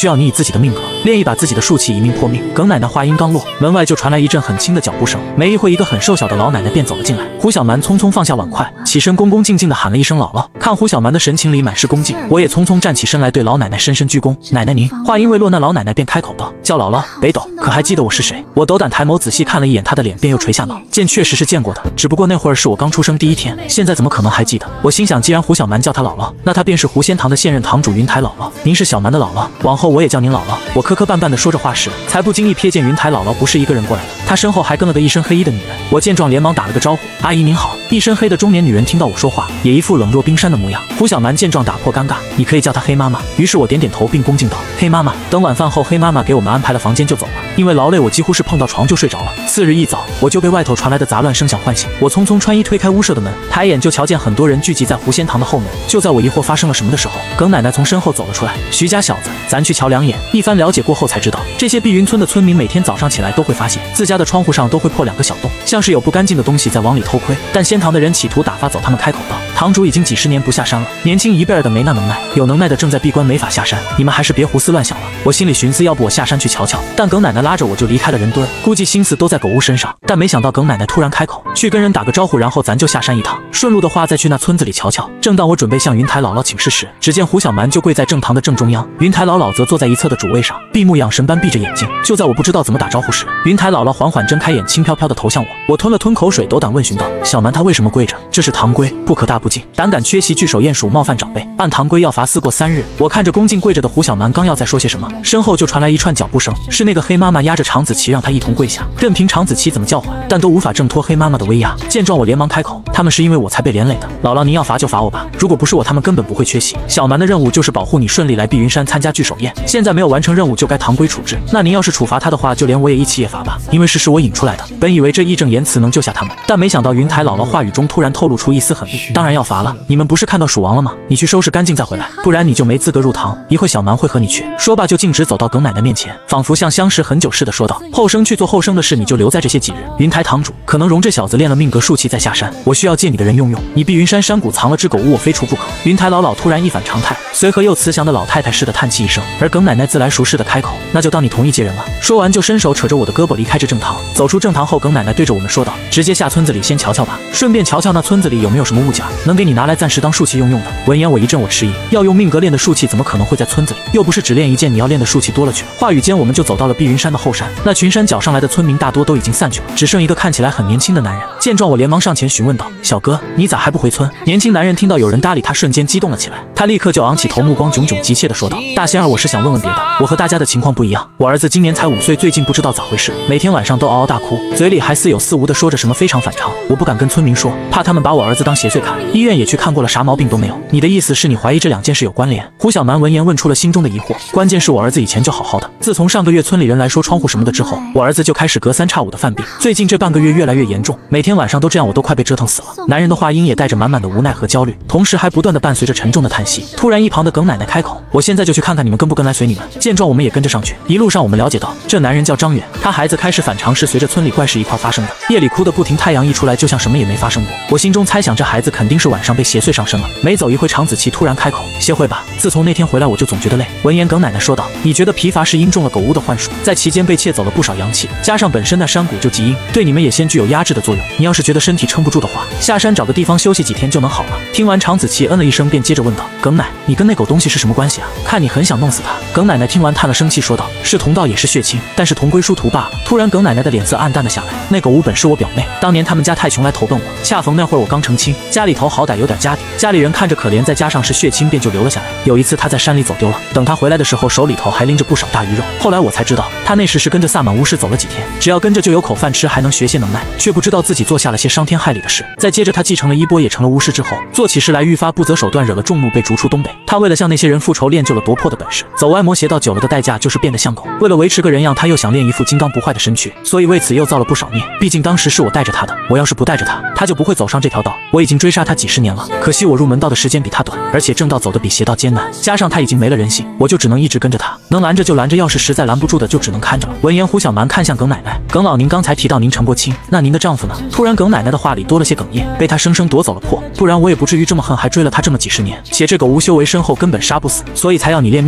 需要你以自己的命格练一把自己的术气，以命破命。耿奶奶话音刚落，门外就传来一阵很轻的脚步声。没一会，一个很瘦小的老奶奶便走了进来。胡小蛮匆匆放下碗筷，起身恭恭敬敬地喊了一声姥姥。看胡小蛮的神情里满是恭敬，我也匆匆站起身来，对老奶奶深深鞠躬。奶奶您。话音未落，那老奶奶便开口道：叫姥姥，北斗，可还记得我是谁？我斗胆抬眸仔细看了一眼她的脸，便又垂下脑。见确实是见过的，只不过那会儿是我刚出生第一天，现在怎么可能还记得？我心想，既然胡小蛮叫她姥姥，那她便是胡仙堂的现任堂主云台姥姥。您是小蛮的姥姥，往后我也叫您姥姥。我磕磕绊绊地说着话时，才不经意瞥见云台姥姥不是一个人过来的，她身后还跟了个一身黑衣的女人。我见状连忙打了个招呼：阿姨您好。一身黑的中年女人听到我说话，也一副冷若冰山的模样。胡小蛮见状打破尴尬：你可以叫她黑妈妈。于是我点点头并恭敬道：黑妈妈。等晚饭后，黑妈妈给我们安排了房间就走了。因为劳累，我几乎是碰到床就睡着了。次日一早，我就被外头传来的杂乱声响唤醒。我匆匆穿衣推开屋舍的门，抬眼就瞧见很多人聚集在胡仙堂的后门。就在我疑惑发生了什么的时候，耿奶奶从身后走了出来：徐家小子，咱去瞧两眼。一番了解过后才知道，这些碧云村的村民每天早上起来都会发现自家的窗户上都会破2个小洞，像是有不干净的东西在往里偷窥。但仙堂的人企图打发走他们，开口道：堂主已经几10年不下山了，年轻一辈的没那能耐，有能耐的正在闭关没法下山，你们还是别胡思乱想了。我心里寻思，要不我下山去瞧瞧，但耿奶奶拉着我就离开了人堆，估计心思都在狗屋身上。但没想到耿奶奶突然开口：去跟人打个招呼，然后咱就下山一趟，顺路的话再去那村子里瞧瞧。正当我准备向云台姥姥请示时，只见胡小蛮就跪在正堂的正中央，云台姥姥则坐在一侧的主位上，闭目养神般闭着眼睛。就在我不知道怎么打招呼时，云台姥姥缓缓睁开眼，轻飘飘地投向我。我吞了吞口水，斗胆问询道：小蛮她为什么跪着？这是堂规，不可大不敬，胆敢缺席聚首宴属冒犯长辈，按堂规要罚4过3日。我看着恭敬跪着的胡小蛮，刚要再说些什么，身后就传来一串脚步声，是那个黑妈妈压着常子琪让她一同跪下，任凭常子琪怎么叫唤，但都无法挣脱黑妈妈的威压。见状我连忙开口：他们是因为我才被连累的，姥姥您要罚就罚我吧，如果不是我他们根本不会缺席。小蛮的任务就是保护你顺利来碧云山参加聚首宴，现在没有完成任务就该堂规处置，那您要是处罚他的话，就连我也一起也罚吧，因为是我引出来的。本以为这义正言辞能救下他们，但没想到云台姥姥话语中突然透露出一丝狠厉：当然要罚了，你们不是看到蜀王了吗？你去收拾干净再回来，不然你就没资格入堂，一会小蛮会和你去。说罢就径直走到耿奶奶面前，仿佛像相识很久似的说道：后生去做后生的事，你就留在这些几日。云台堂主可能容这小子练了命格术气再下山，我需要借你的人用用，你碧云山山谷藏了只狗屋，我非除不可。云台姥姥突然一反常态，随和又慈祥的老太太似的叹气一声，而耿奶奶自来熟似的开口：那就当你同意接人了。说完就伸手扯着我的胳膊离开这正堂。走出正堂后，耿奶奶对着我们说道：直接下村子里先瞧瞧吧，顺便瞧瞧那村子里有没有什么物件能给你拿来暂时当术气用的。闻言我一阵我迟疑，要用命格练的术气怎么可能会在村子里，又不是只练一件，你要练的术气多了去了。话语间我们就走到了碧云山的后山，那群山脚上来的村民大多都已经散去了，只剩一个看起来很年轻的男人。见状我连忙上前询问道：小哥，你咋还不回村？年轻男人听到有人搭理他，瞬间激动了起来，他立刻就昂起头，目光炯炯急切地说道：大仙儿，我是想问问别的，我和大家的情况不一样，我儿子今年才5岁，最近不知道咋回事，每天晚上都嗷嗷大哭，嘴里还似有似无的说着什么非常反常，我不敢跟村民说，怕他们把我儿子当邪祟看，医院也去看过了，啥毛病都没有。你的意思是你怀疑这2件事有关联？胡小蛮闻言问出了心中的疑惑，关键是我儿子以前就好好的，自从上个月村里人来说窗户什么的之后，我儿子就开始隔3差5的犯病，最近这半个月越来越严重，每天晚上都这样，我都快被折腾死了。男人的话音也带着满满的无奈和焦虑，同时还不断的伴随着沉重的叹息。突然一旁的耿奶奶开口：我现在就去看看你们跟不跟来随你们。见状我们也跟着上去，一路上我们了解到这男人叫张远，他孩子开始反常是随着村里怪事一块发生的，夜里哭得不停，太阳一出来就像什么也没发生过。我心中猜想这孩子肯定是晚上被邪祟上身了。没走一会，常子琪突然开口：歇会吧，自从那天回来我就总觉得累。闻言耿奶奶说道：你觉得疲乏是因中了狗屋的幻术，在其间被窃走了不少阳气，加上本身那山谷就极阴，对你们也先具有压制的作用，你要是觉得身体撑不住的话，下山找个地方休息几天就能好了。听完常子琪嗯了一声，便接着问道：耿奶，你跟那狗东西是什么关系啊？看你很想弄死他。耿奶奶听完叹了声气说道：是同道也是血亲，但是同归殊途罢了。突然耿奶奶的脸色暗淡了下来，那狗屋本是我表妹，当年他们家太穷来投奔我，恰逢那会儿我刚成亲，家里头好歹有点家底，家里人看着可怜，再加上是血亲，便就留了下来。有一次他在山里走丢了，等他回来的时候手里头还拎着不少大鱼肉，后来我才知道他那时是跟着萨满巫师走了几天，只要跟着就有口饭吃，还能学些能耐，却不知道自己做下了些伤天害理的事。再接着他继承了衣钵，也成了巫师之后，做起事来愈发不择手段，惹了众怒，被逐出东北。他为了向那些人复仇，练就了夺魄的本事，走歪魔邪道久了的代价就是变得像狗。为了维持个人样，他又想练一副金刚不坏的身躯，所以为此又造了不少孽。毕竟当时是我带着他的，我要是不带着他，他就不会走上这条道。我已经追杀他几10年了，可惜我入门道的时间比他短，而且正道走得比邪道艰难，加上他已经没了人性，我就只能一直跟着他，能拦着就拦着，要是实在拦不住的就只能看着了。闻言胡小蛮看向耿奶奶：耿老，您刚才提到您成过亲，那您的丈夫呢？突然耿奶奶的话里多了些哽咽，被他生生夺走了魄，不然我也不至于这么恨，还追了他这么几10年。且这狗无修为深厚，根本杀不死，所以才要你练命格术气。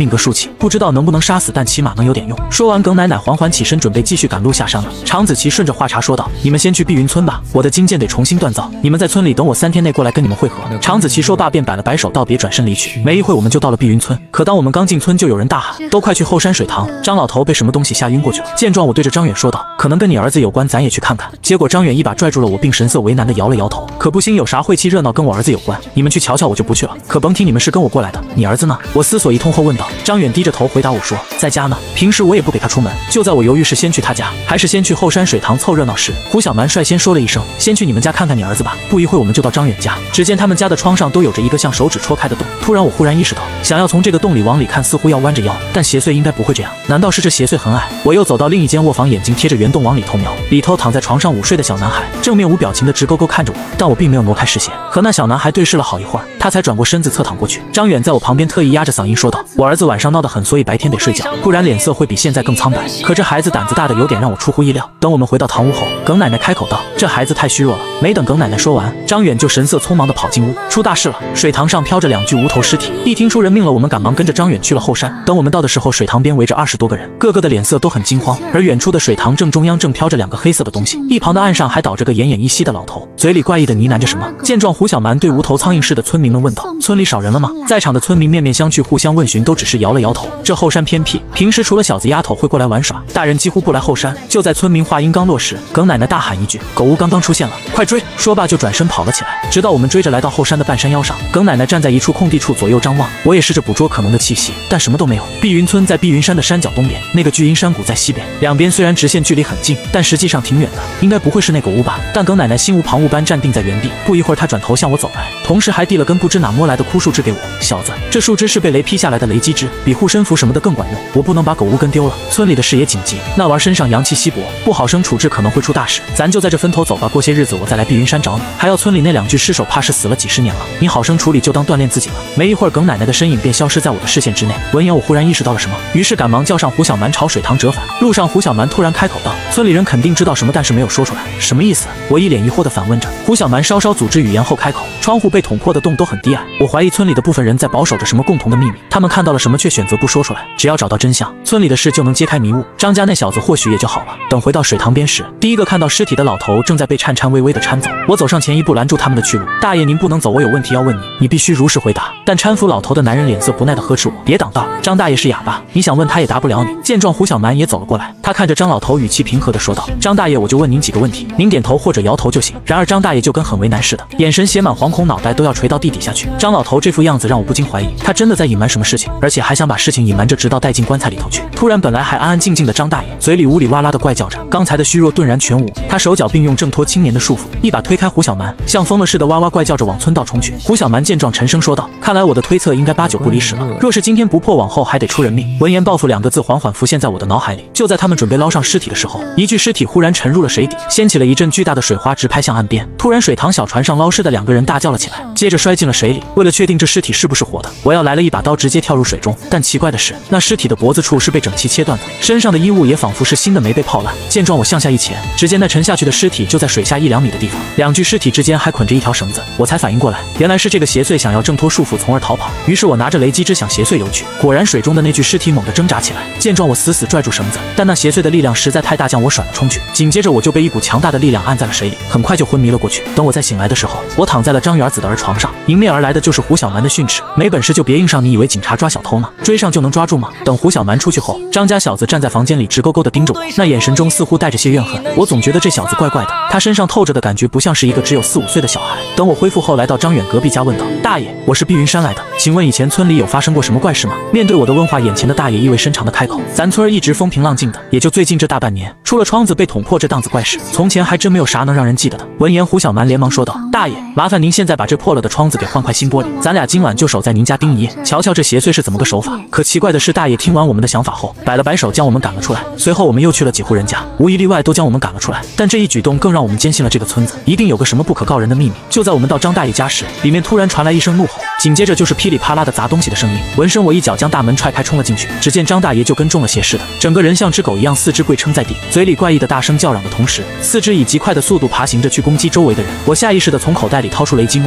情，不知道能不能杀死，但起码能有点用。说完，耿奶奶缓缓起身，准备继续赶路下山了。常子琪顺着话茬说道：“你们先去碧云村吧，我的金剑得重新锻造，你们在村里等我3天内过来跟你们会合。”常子琪说罢便摆了摆手道别，转身离去。没一会我们就到了碧云村，可当我们刚进村，就有人大喊：“都快去后山水塘！张老头被什么东西吓晕过去了。”见状，我对着张远说道：“可能跟你儿子有关，咱也去看看。”结果张远一把拽住了我，并神色为难的摇了摇头：“可不兴有啥晦气热闹跟我儿子有关，你们去瞧瞧，我就不去了。可甭提你们是跟我过来的。你儿子呢？”我思索一通后问道。张远低着头回答我说：“在家呢，平时我也不给他出门。”就在我犹豫是先去他家，还是先去后山水塘凑热闹时，胡小蛮率先说了一声：“先去你们家看看你儿子吧。”不一会我们就到张远家，只见他们家的窗上都有着一个像手指戳开的洞。突然我忽然意识到，想要从这个洞里往里看，似乎要弯着腰，但邪祟应该不会这样。难道是这邪祟很矮？我又走到另一间卧房，眼睛贴着圆洞往里偷瞄，里头躺在床上午睡的小男孩，正面无表情的直勾勾看着我，但我并没有挪开视线，和那小男孩对视了好一会儿，他才转过身子侧躺过去。张远在我旁边特意压着嗓音说道：“我儿子晚上闹得很，所以白天得睡觉，不然脸色会比现在更苍白。可这孩子胆子大的有点让我出乎意料。”等我们回到堂屋后，耿奶奶开口道：“这孩子太虚弱了。”没等耿奶奶说完，张远就神色匆忙地跑进屋。出大事了！水塘上飘着2具无头尸体。一听出人命了，我们赶忙跟着张远去了后山。等我们到的时候，水塘边围着20多个人，个个的脸色都很惊慌。而远处的水塘正中央正飘着2个黑色的东西，一旁的岸上还倒着个奄奄一息的老头，嘴里怪异的呢喃着什么。见状，胡小蛮对无头苍蝇似的村民们问道：“村里少人了吗？”在场的村民面面相觑，互相问询，都只是摇了摇头。这后山偏僻，平时除了小子丫头会过来玩耍，大人几乎不来后山。就在村民话音刚落时，耿奶奶大喊一句：“狗屋刚刚出现了，快追！”说罢就转身跑了起来。直到我们追着来到后山的半山腰上，耿奶奶站在一处空地处左右张望。我也试着捕捉可能的气息，但什么都没有。碧云村在碧云山的山脚东边，那个巨阴山谷在西边，两边虽然直线距离很近，但实际上挺远的。应该不会是那狗屋吧？但耿奶奶心无旁骛般站定在原地。不一会儿，她转头向我走来，同时还递了根不知哪摸来的枯树枝给我。小子，这树枝是被雷劈下来的雷击枝，比护身符什么的更管用。我不能把狗屋跟丢了。村里的事也紧急，那玩身上阳气稀薄，不好生处置可能会出大事。咱就在这分头走吧，过些日子我再来碧云山找你。还要村里那2具尸首，怕是死了几十年了，你好生处理，就当锻炼自己了。没一会儿，耿奶奶的身影便消失在我的视线之内。闻言，我忽然意识到了什么，于是赶忙叫上胡小蛮朝水塘折返。路上，胡小蛮突然开口道：“村里人肯定知道什么，但是没有说出来，什么意思？”我一脸疑惑地反问着。胡小蛮稍稍组织语言后开口：“窗户被捅破的洞都很低矮，我怀疑村里的部分人在保守着什么共同的秘密，他们看到了什么却选择不说出来。只要找到真相，村里的事就能揭开迷雾，张家那小子或许也就好了。”等回到水塘边时，第一个看到尸体的老头正在被颤颤巍巍地搀走。我走上前一步拦住他们的去路：“大爷，您不能走，我有问题要问你，你必须如实回答。”但搀扶老头的男人脸色不耐地呵斥我：“别挡道！张大爷是哑巴，你想问他也答不了你。”见状，胡小蛮也走了过来，他看着张老头，语气平和地说道：“张大爷，我就问您几个问题，您点头或者摇头就行。”然而张大爷就跟很为难似的，眼神写满惶恐，脑袋都要垂到地底下去。张老头这副样子让我不禁怀疑，他真的在隐瞒什么事情，而且还想把事情隐瞒着，直到带进棺材里头去。突然，本来还安安静静的张大爷，嘴里呜里哇啦的怪叫着，刚才的虚弱顿然全无。他手脚并用，挣脱青年的束缚，一把推开胡小蛮，像疯了似的哇哇怪叫着往村道冲去。胡小蛮见状，沉声说道：“看来我的推测应该8、9不离10了。若是今天不破，往后还得出人命。”闻言，报复2个字缓缓浮现在我的脑海里。就在他们准备捞上尸体的时候，一具尸体忽然沉入了水底，掀起了一阵巨大的水花，直拍向岸边。突然，水塘小船上捞尸的2个人大叫了起来，接着摔进了水里。为了确定这尸体是不是活的，我要来了一把刀，直接跳入水中。但奇怪的是，那尸体的脖子处是被整齐切断的，身上的衣物也仿佛是新的，没被泡烂。见状，我向下一潜，只见那沉下去的尸体就在水下1、2米的地方，2具尸体之间还捆着一条绳子。我才反应过来，原来是这个邪祟想要挣脱束缚，从而逃跑。于是我拿着雷击枝向邪祟游去，果然水中的那具尸体猛地挣扎起来。见状，我死死拽住绳子，但那邪祟的力量实在太大，将我甩了冲去。紧接着我就被一股强大的力量按在了水里，很快就昏迷了过去。等我再醒来的时候，我躺在了张元子的儿床上，迎面而来的就是胡小蛮的训斥：“没本事就别硬上，你以为警察抓小偷呢？追上就能抓住吗？”等胡小蛮出去后，张家小子站在房间里直勾勾地盯着我，那眼神中似乎带着些怨恨。我总觉得这小子怪怪的，他身上透着的感觉不像是一个只有4、5岁的小孩。等我恢复后，来到张远隔壁家，问道：“大爷，我是碧云山来的，请问以前村里有发生过什么怪事吗？”面对我的问话，眼前的大爷意味深长地开口：“咱村儿一直风平浪静的，也就最近这大半年，出了窗子被捅破这档子怪事，从前还真没有啥能让人记得的。”闻言，胡小蛮连忙说道：“大爷，麻烦您现在把这破了的窗子给换块新玻璃，咱俩今晚就守在您家盯一夜，瞧瞧这邪祟是怎么个手法。”可奇怪的是，大爷听完我们的想法后，摆了摆手，将我们赶了出来。随后我们又去了几户人家，无一例外都将我们赶了出来。但这一举动更让我们坚信了这个村子一定有个什么不可告人的秘密。就在我们到张大爷家时，里面突然传来一声怒吼，紧接着就是噼里啪啦的砸东西的声音。闻声我一脚将大门踹开，冲了进去。只见张大爷就跟中了邪似的，整个人像只狗一样4肢跪撑在地，嘴里怪异的大声叫嚷的同时，4肢以极快的速度爬行着去攻击周围的人。我下意识的从口袋里掏出雷击木，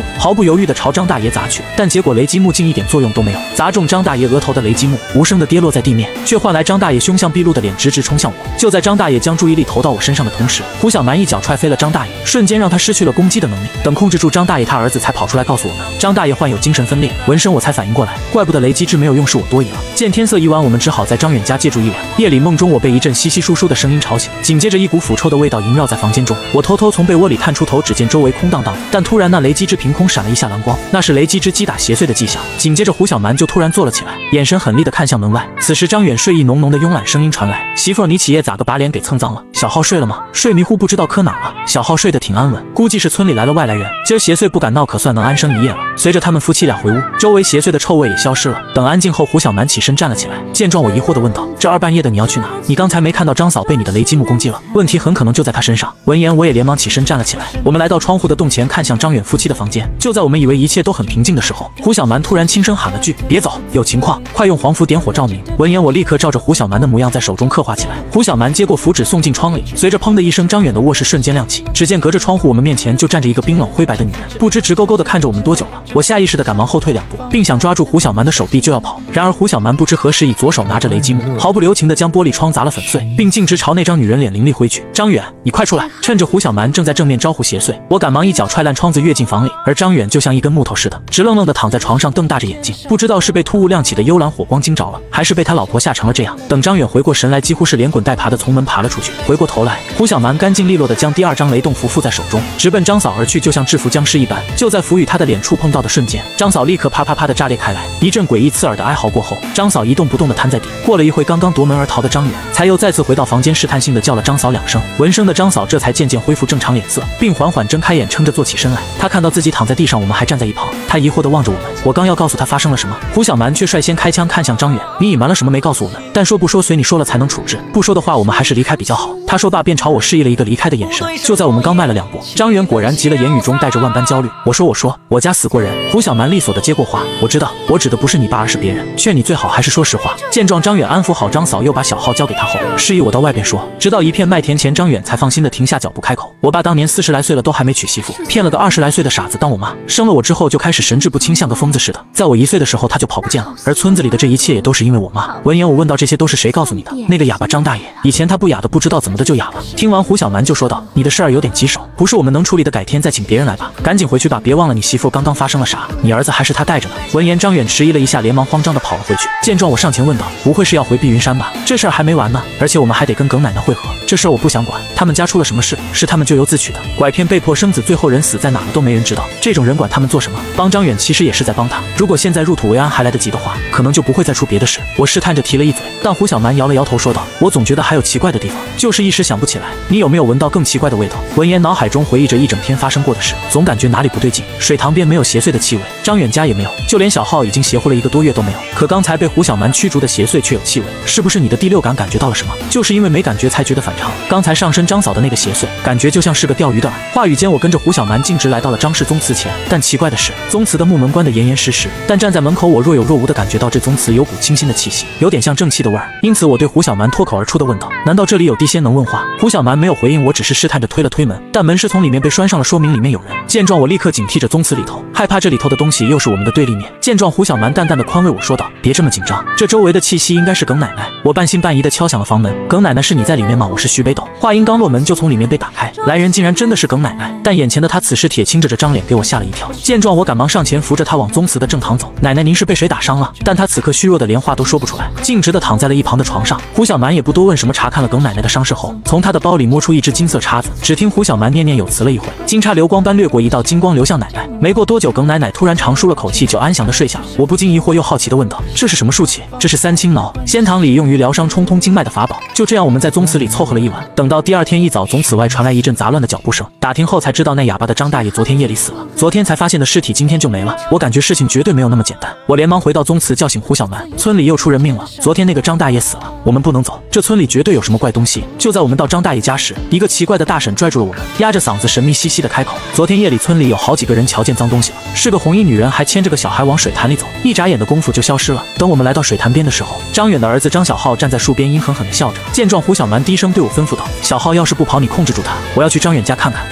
毫不犹豫地朝张大爷砸去，但结果雷击木竟一点作用都没有，砸中张大爷额头的雷击木无声地跌落在地面，却换来张大爷凶相毕露的脸直直冲向我。就在张大爷将注意力投到我身上的同时，胡小蛮一脚踹飞了张大爷，瞬间让他失去了攻击的能力。等控制住张大爷，他儿子才跑出来告诉我们，张大爷患有精神分裂纹身，我才反应过来，怪不得雷击之没有用，是我多疑了。见天色已晚，我们只好在张远家借住一晚。夜里梦中我被一阵稀稀疏疏的声音吵醒，紧接着一股腐臭的味道萦绕在房间中。我偷偷从被窝里探出头，只见周围空荡荡的，但突然那雷击之凭空闪了一下蓝光，那是雷击之击打邪祟的迹象。紧接着胡小蛮就突然坐了起来，眼神狠厉地看向门外。此时张远睡意浓浓的慵懒声音传来：“媳妇儿，你起夜咋个把脸给蹭脏了？小浩睡了吗？睡迷糊不知道磕哪儿了。”小浩睡得挺安稳，估计是村里来了外来人，今儿邪祟不敢闹，可算能安生一夜了。随着他们夫妻俩回屋，周围邪祟的臭味也消失了。等安静后，胡小蛮起身站了起来，见状我疑惑地问道：“这二半夜的你要去哪？你刚才没看到张嫂被你的雷击木攻击了？问题很可能就在她身上。”闻言我也连忙起身站了起来。我们来到窗户的洞前，看向张远夫妻的房间。就在我们以为一切都很平静的时候，胡小蛮突然轻声喊了句：“别走，有情况，快用黄符点火照明。”闻言我立刻照着胡小蛮的模样在手中刻画起来。胡小蛮接过符纸送进窗里，随着砰的一声，张远的卧室瞬间亮起。只见隔着窗户，我们面前就站着一个冰冷灰白的女人，不知直勾勾地看着我们多久了。我下意识地赶忙后退2步，并想抓住胡小蛮的手臂就要跑，然而胡小蛮不知何时以左手拿着雷击木，毫不留情地将玻璃窗砸了粉碎，并径直朝那张女人脸凌厉挥去。“张远，你快出来！”趁着胡小蛮正在正面招呼邪祟，我赶忙一脚踹烂窗子跃进房里，而张远就像一根木头似的，直愣愣地躺在床上，瞪大着眼睛，不知道是被突兀亮起的幽蓝火光惊着了，还是被他老婆吓成了这样。等张远回过神来，几乎是连滚带爬地从门爬了出去。回过头来，胡小蛮干净利落地将第2张雷动符附在手中，直奔张嫂而去，就像制服僵尸一般。就在符与他的脸触碰到的瞬间，张嫂立刻啪啪啪地炸裂开来，一阵诡异刺耳的哀嚎过后，张嫂一动不动地瘫在地。过了一会，刚刚夺门而逃的张远才又再次回到房间，试探性地叫了张嫂2声。闻声的张嫂这才渐渐恢复正常脸色，并缓缓睁开眼，撑着坐起身来。她看到自己躺在地上，我们还站在一旁，她疑惑地望着我们。我刚要告诉她发生了什么，胡小蛮却率先开枪看向张远：“你隐瞒了什么没告诉我们？但说不说随你说了才能处置，不说的话我们还是离开比较好。”他说罢便朝我示意了一个离开的眼神。就在我们刚迈了2步，张远果然急了，言语中带着万般焦虑。我说我家死过人。胡小蛮利索地接过话：“我知道，我指的不是你爸，而是别人，劝你最好还是说实话。”见状，张远安抚好张嫂，又把小号交给他后，示意我到外边说。直到一片麦田前，张远才放心地停下脚步开口：“我爸当年40来岁了都还没娶媳妇，骗了个20来岁的傻子当我妈，生了我之后就开始神志不清，像个疯子似的。在我1岁的时候他就跑不见了，而村子里的这一切也都是因为我妈。”闻言我问道：“这些都是谁告诉你的？”“那个哑巴张大爷，以前他不哑的，不知道怎么的就哑了。”听完胡小蛮就说道：“你的事儿有点棘手，不是我们能处理的，改天再请别人来吧。赶紧回去吧，别忘了你媳妇刚刚发生了啥，你儿子还是他带着呢。”闻言张远迟疑了一下，连忙慌张地跑了回去。见状我上前问道：“不会是要回碧云山吧？这事儿还没完呢，而且我们还得跟耿奶奶会合，这事儿我不想管，他们家出了什么事，是他们咎由自取的，拐骗被迫生子，最后人死在哪了都没人知道，这种人管他们做什么？帮张远其实也是在帮他，如果现在入土为安还来得及的话，可能就不会再出别的事。”我试探着提了一嘴，但胡小蛮摇了摇头说道：“我总觉得还有奇怪的地方，就是一时想不起来，你有没有闻到更奇怪的味道？”闻言脑海中回忆着一整天发生过的事，总感觉哪里不对劲。水塘边没有邪祟的气味，张远家也没有，就连小浩已经邪乎了1个多月都没有，可刚才被胡小蛮驱逐的邪祟却有气味，是不是你的第6感感觉到了什么？就是因为没感觉才觉得反常。刚才上身张嫂的那个邪祟，感觉就像是个钓鱼的饵。话语间，我跟着胡小蛮径直来到了张氏宗祠前，但奇怪的是，宗祠的木门关得严严实实，但站在门口，我若有若无地感觉到这宗祠有股清新的气息，有点像正气的味儿。因此我对胡小蛮脱口而出地问道：“难道这里有地仙能问话？”胡小蛮没有回应我，只是试探着推了推门，但门是从里面被拴上了，说明里面有人。见状我立刻警惕着宗祠里头，害怕这里头的东西又是我们的对立面。见状胡小蛮淡淡的宽慰我说道：“别这么紧张，这周围的气息应该是耿奶奶。”我半信半疑地敲响了房门：“耿奶奶是你在里面吗？我是徐北斗。”话音刚落，门就从里面被打开，来人竟然真的是耿奶奶，但眼前的她此时铁青着这张脸，给我吓了一跳。见状我赶忙上前扶着她往宗祠的正堂走：“奶奶您是被谁打伤了？”但她此刻虚弱的连话都说不出来，径直地躺在了一旁的床上。胡小蛮也不多问什么，查看了耿奶奶的伤势后，从她的包里摸出一只金色叉子，只听胡小蛮念念有词了一会，金叉流光般掠过，一道金光流向奶奶。没过多久，耿奶奶突然长舒了口气，就安详地睡下了。我不禁疑惑又好奇地问道：“这是什么术器？”“这是三清挠，仙堂里用于疗伤冲通经脉的法宝。”就这样，我们在宗祠里凑合了一晚。等到第2天一早，宗祠外传来一阵杂乱的脚步声，打听后才知道那哑巴的张大爷昨天夜里死了，昨天才发现的尸体今天就没了。我感觉事情绝对没有那么简单，我连忙回到宗祠叫醒胡小蛮：“村里又出人命了，昨天那个张大爷死了，我们不能走，这村里绝对有什么怪东西。”就在我们到张大爷家时，一个奇怪的大婶拽住了我们，压着嗓子神秘兮兮地开口：“昨天夜里村里有好几个人瞧见脏东西了，是个红衣女人，还牵着个小孩往水潭里走，一眨眼的功夫就消失了。”等我们来到水潭边的时候，张远的儿子张小浩站在树边阴狠狠地笑着。见状胡小蛮低声对我吩咐道：“小浩要是不跑，你控制住他，我要去张远家看看。”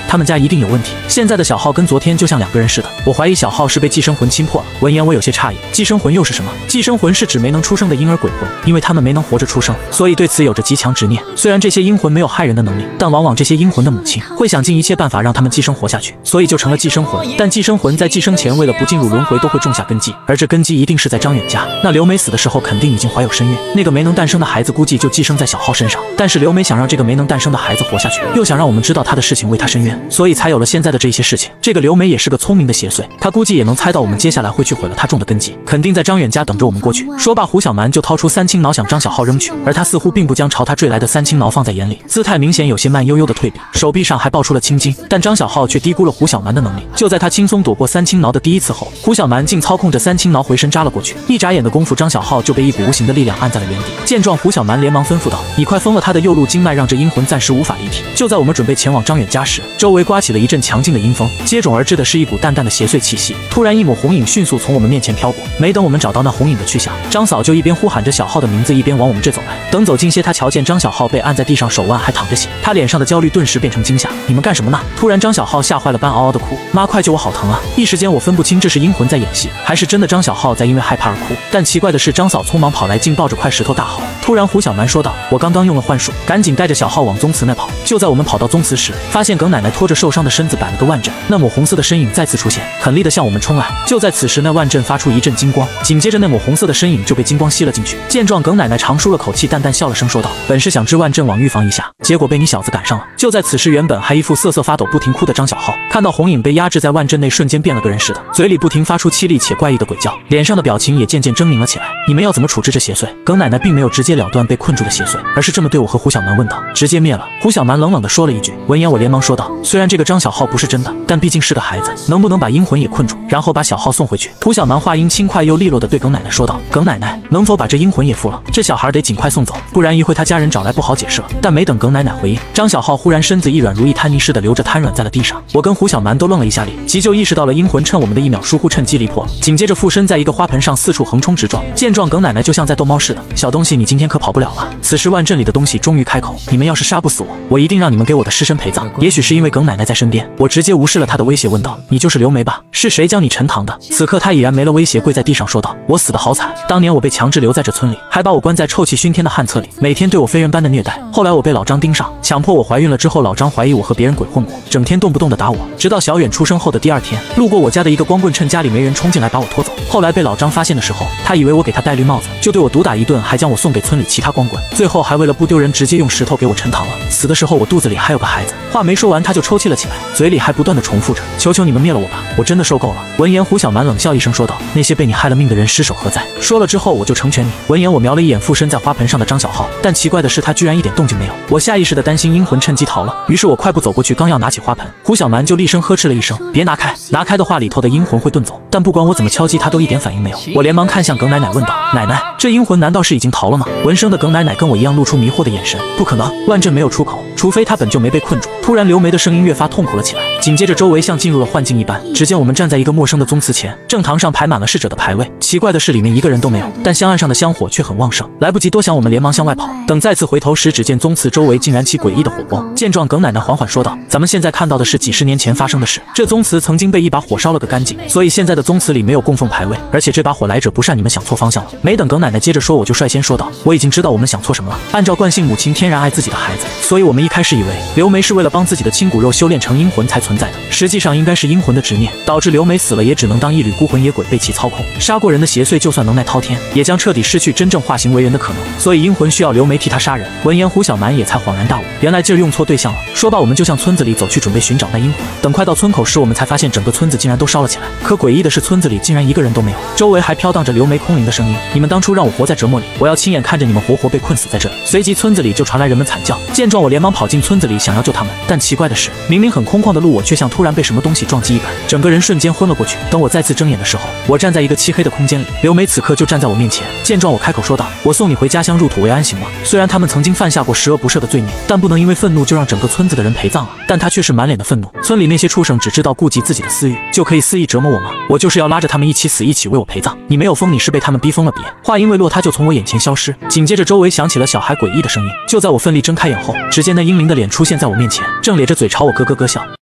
他们家一定有问题。现在的小浩跟昨天就像两个人似的，我怀疑小浩是被寄生魂侵破了。闻言我有些诧异，寄生魂又是什么？寄生魂是指没能出生的婴儿鬼魂，因为他们没能活着出生，所以对此有着极强执念。虽然这些阴魂没有害人的能力，但往往这些阴魂的母亲会想尽一切办法让他们寄生活下去，所以就成了寄生魂。但寄生魂在寄生前为了不进入轮回都会种下根基，而这根基一定是在张远家。那刘梅死的时候肯定已经怀有身孕，那个没能诞生的孩子估计就寄生在小浩身上。但是刘梅想让这个没能诞生的孩子活下去，又想让我们知道他的事情为他伸冤，所以才有了现在的这些事情。这个刘梅也是个聪明的邪祟，她估计也能猜到我们接下来会去毁了他种的根基，肯定在张远家等着我们过去。说罢，胡小蛮就掏出三青挠向张小浩扔去，而他似乎并不将朝他坠来的三青挠放在眼里，姿态明显有些慢悠悠的退避，手臂上还爆出了青筋。但张小浩却低估了胡小蛮的能力，就在他轻松躲过三青挠的第一次后，胡小蛮竟操控着三青挠回身扎了过去。一眨眼的功夫，张小浩就被一股无形的力量按在了原地。见状，胡小蛮连忙吩咐道：“你快封了他的右路经脉，让这阴魂暂时无法离体。”就在我们准备前往张远家时，周围刮起了一阵强劲的阴风，接踵而至的是一股淡淡的邪祟气息。突然，一抹红影迅速从我们面前飘过，没等我们找到那红影的去向，张嫂就一边呼喊着小浩的名字，一边往我们这走来。等走近些，他瞧见张小浩被按在地上，手腕还淌着血，他脸上的焦虑顿时变成惊吓。你们干什么呢？突然，张小浩吓坏了般嗷嗷的哭：“妈，快救我，好疼啊！”一时间我分不清这是阴魂在演戏，还是真的张小浩在因为害怕而哭。但奇怪的是，张嫂匆忙跑来，竟抱着块石头大吼。突然，胡小蛮说道：“我刚刚用了幻术，赶紧带着小浩往宗祠那跑。”就在我们跑到宗祠时，发现耿奶奶拖着受伤的身子摆了个万阵，那抹红色的身影再次出现，狠力的向我们冲来。就在此时，那万阵发出一阵金光，紧接着那抹红色的身影就被金光吸了进去。见状，耿奶奶长舒了口气，淡淡笑了声说道：“本是想织万阵网预防一下，结果被你小子赶上了。”就在此时，原本还一副瑟瑟发抖不停哭的张小浩，看到红影被压制在万阵内，瞬间变了个人似的，嘴里不停发出凄厉且怪异的鬼叫，脸上的表情也渐渐狰狞了起来。你们要怎么处置这邪祟？耿奶奶并没有直接了断被困住的邪祟，而是这么对我和胡小蛮问道：“直接灭了。”胡小蛮冷冷地说了一句。闻言我连忙说道：“虽然这个张小浩不是真的，但毕竟是个孩子，能不能把阴魂也困住，然后把小浩送回去？”胡小蛮话音轻快又利落地对耿奶奶说道：“耿奶奶，能否把这阴魂也附了？这小孩得尽快送走，不然一会他家人找来不好解释了。”但没等耿奶奶回应，张小浩忽然身子一软，如一滩泥似的流着瘫软在了地上。我跟胡小蛮都愣了一下，急就意识到了阴魂趁我们的一秒疏忽趁机离破了，紧接着附身在一个花盆上四处横冲直撞。见状，耿奶奶就像在逗猫似的：“小东西，你今天可跑不了了。”此时万阵里的东西终于开口：“你们要是杀不死我，我一定让你们给我的尸身陪葬。”也许是因为耿奶奶在身边，我直接无视了她的威胁，问道：“你就是刘梅吧？是谁将你沉塘的？”此刻她已然没了威胁，跪在地上说道：“我死得好惨，当年我被强制留在这村里，还把我关在臭气熏天的旱厕里，每天对我非人般的虐待。后来我被老张盯上，强迫我怀孕了之后，老张怀疑我和别人鬼混过，整天动不动的打我，直到小远出生后的第二天，路过我家的一个光棍，趁家里没人冲进来把我拖走。后来被老张发现的时候，他以为我给他戴绿帽子，就对我毒打一顿，还将我送给村里其他光棍，最后还为了不丢人，直接用石头给我沉塘了。死的时候我肚子里还有个孩子。”话没说完，他就抽泣了起来，嘴里还不断的重复着：“求求你们灭了我吧，我真的受够了。”闻言，胡小蛮冷笑一声说道：“那些被你害了命的人尸首何在？说了之后我就成全你。”闻言，我瞄了一眼附身在花盆上的张小浩，但奇怪的是他居然一点动静没有。我下意识的担心阴魂趁机逃了，于是我快步走过去，刚要拿起花盆，胡小蛮就厉声呵斥了一声：“别拿开！拿开的话，里头的阴魂会遁走。”但不管我怎么敲击，他都一点反应没有。我连忙看向耿奶奶问道：“奶奶，这阴魂难道是已经逃了吗？”闻声的耿奶奶跟我一样露出迷惑的眼神：“不可能，万阵没有出口，除非他本就没被困住。”突然，刘梅的声音越发痛苦了起来，紧接着周围像进入了幻境一般，只见我们站在一个陌生的宗祠前，正堂上排满了逝者的牌位，奇怪的是里面一个人都没有，但香案上的香火却很旺盛。来不及多想，我们连忙向外跑，等再次回头时，只见宗祠周围竟燃起诡异的火光。见状，耿奶奶缓缓说道：“咱们现在看到的是几十年前发生的事，这宗祠曾经被一把火烧了个干净，所以现在的宗祠里没有供奉牌位，而且这把火来者不善，你们想错方向了。”没等耿奶奶接着说，我就率先说道：“我已经知道我们想错什么了。按照惯性，母亲天然爱自己的孩子，所以我们一开始以为刘梅是为了帮自己的亲骨肉修炼成阴魂才存在的，实际上应该是阴魂的执念导致刘梅死了也只能当一缕孤魂野鬼被其操控。杀过人的邪祟就算能耐滔天，也将彻底失去真正化形为人的可能，所以阴魂需要刘梅替他杀人。”闻言，胡小蛮也才恍然大悟，原来劲儿用错对象了。说罢，我们就向村子里走去，准备寻找那阴魂。等快到村口时，我们才发现整个村子竟然都烧了起来，可诡异的是，村子里竟然一个人都没有，周围还飘荡着刘梅空灵的声音：“你们当初让我活在折磨里，我要亲眼看着你们活活被困死在这里。”随即村子里就传来人们惨叫。见状，我连忙跑进村子里想要救他们，但奇怪的是，明明很空旷的路，我却像突然被什么东西撞击一般，整个人瞬间昏了过去。等我再次睁眼的时候，我站在一个漆黑的空间里，刘梅此刻就站在我面前。见状，我开口说道：“我送你回家乡入土为安，行吗？”虽然他们曾经犯下过十恶不赦的罪孽，但不能因为愤怒就让整个村子的人陪葬啊！但他却是满脸的愤怒。村里那些畜生只知道顾及自己的私欲，就可以肆意折磨我吗？我就是要拉着他们一起死，一起为我陪葬。你没有疯，你是被他们逼疯了。别！话音未落，他就从我眼前消失。紧接着，周围响起了小孩诡异的声音。就在我奋力睁开眼后，只见那英灵的脸出现在我面前，正咧着嘴朝我咯咯咯笑。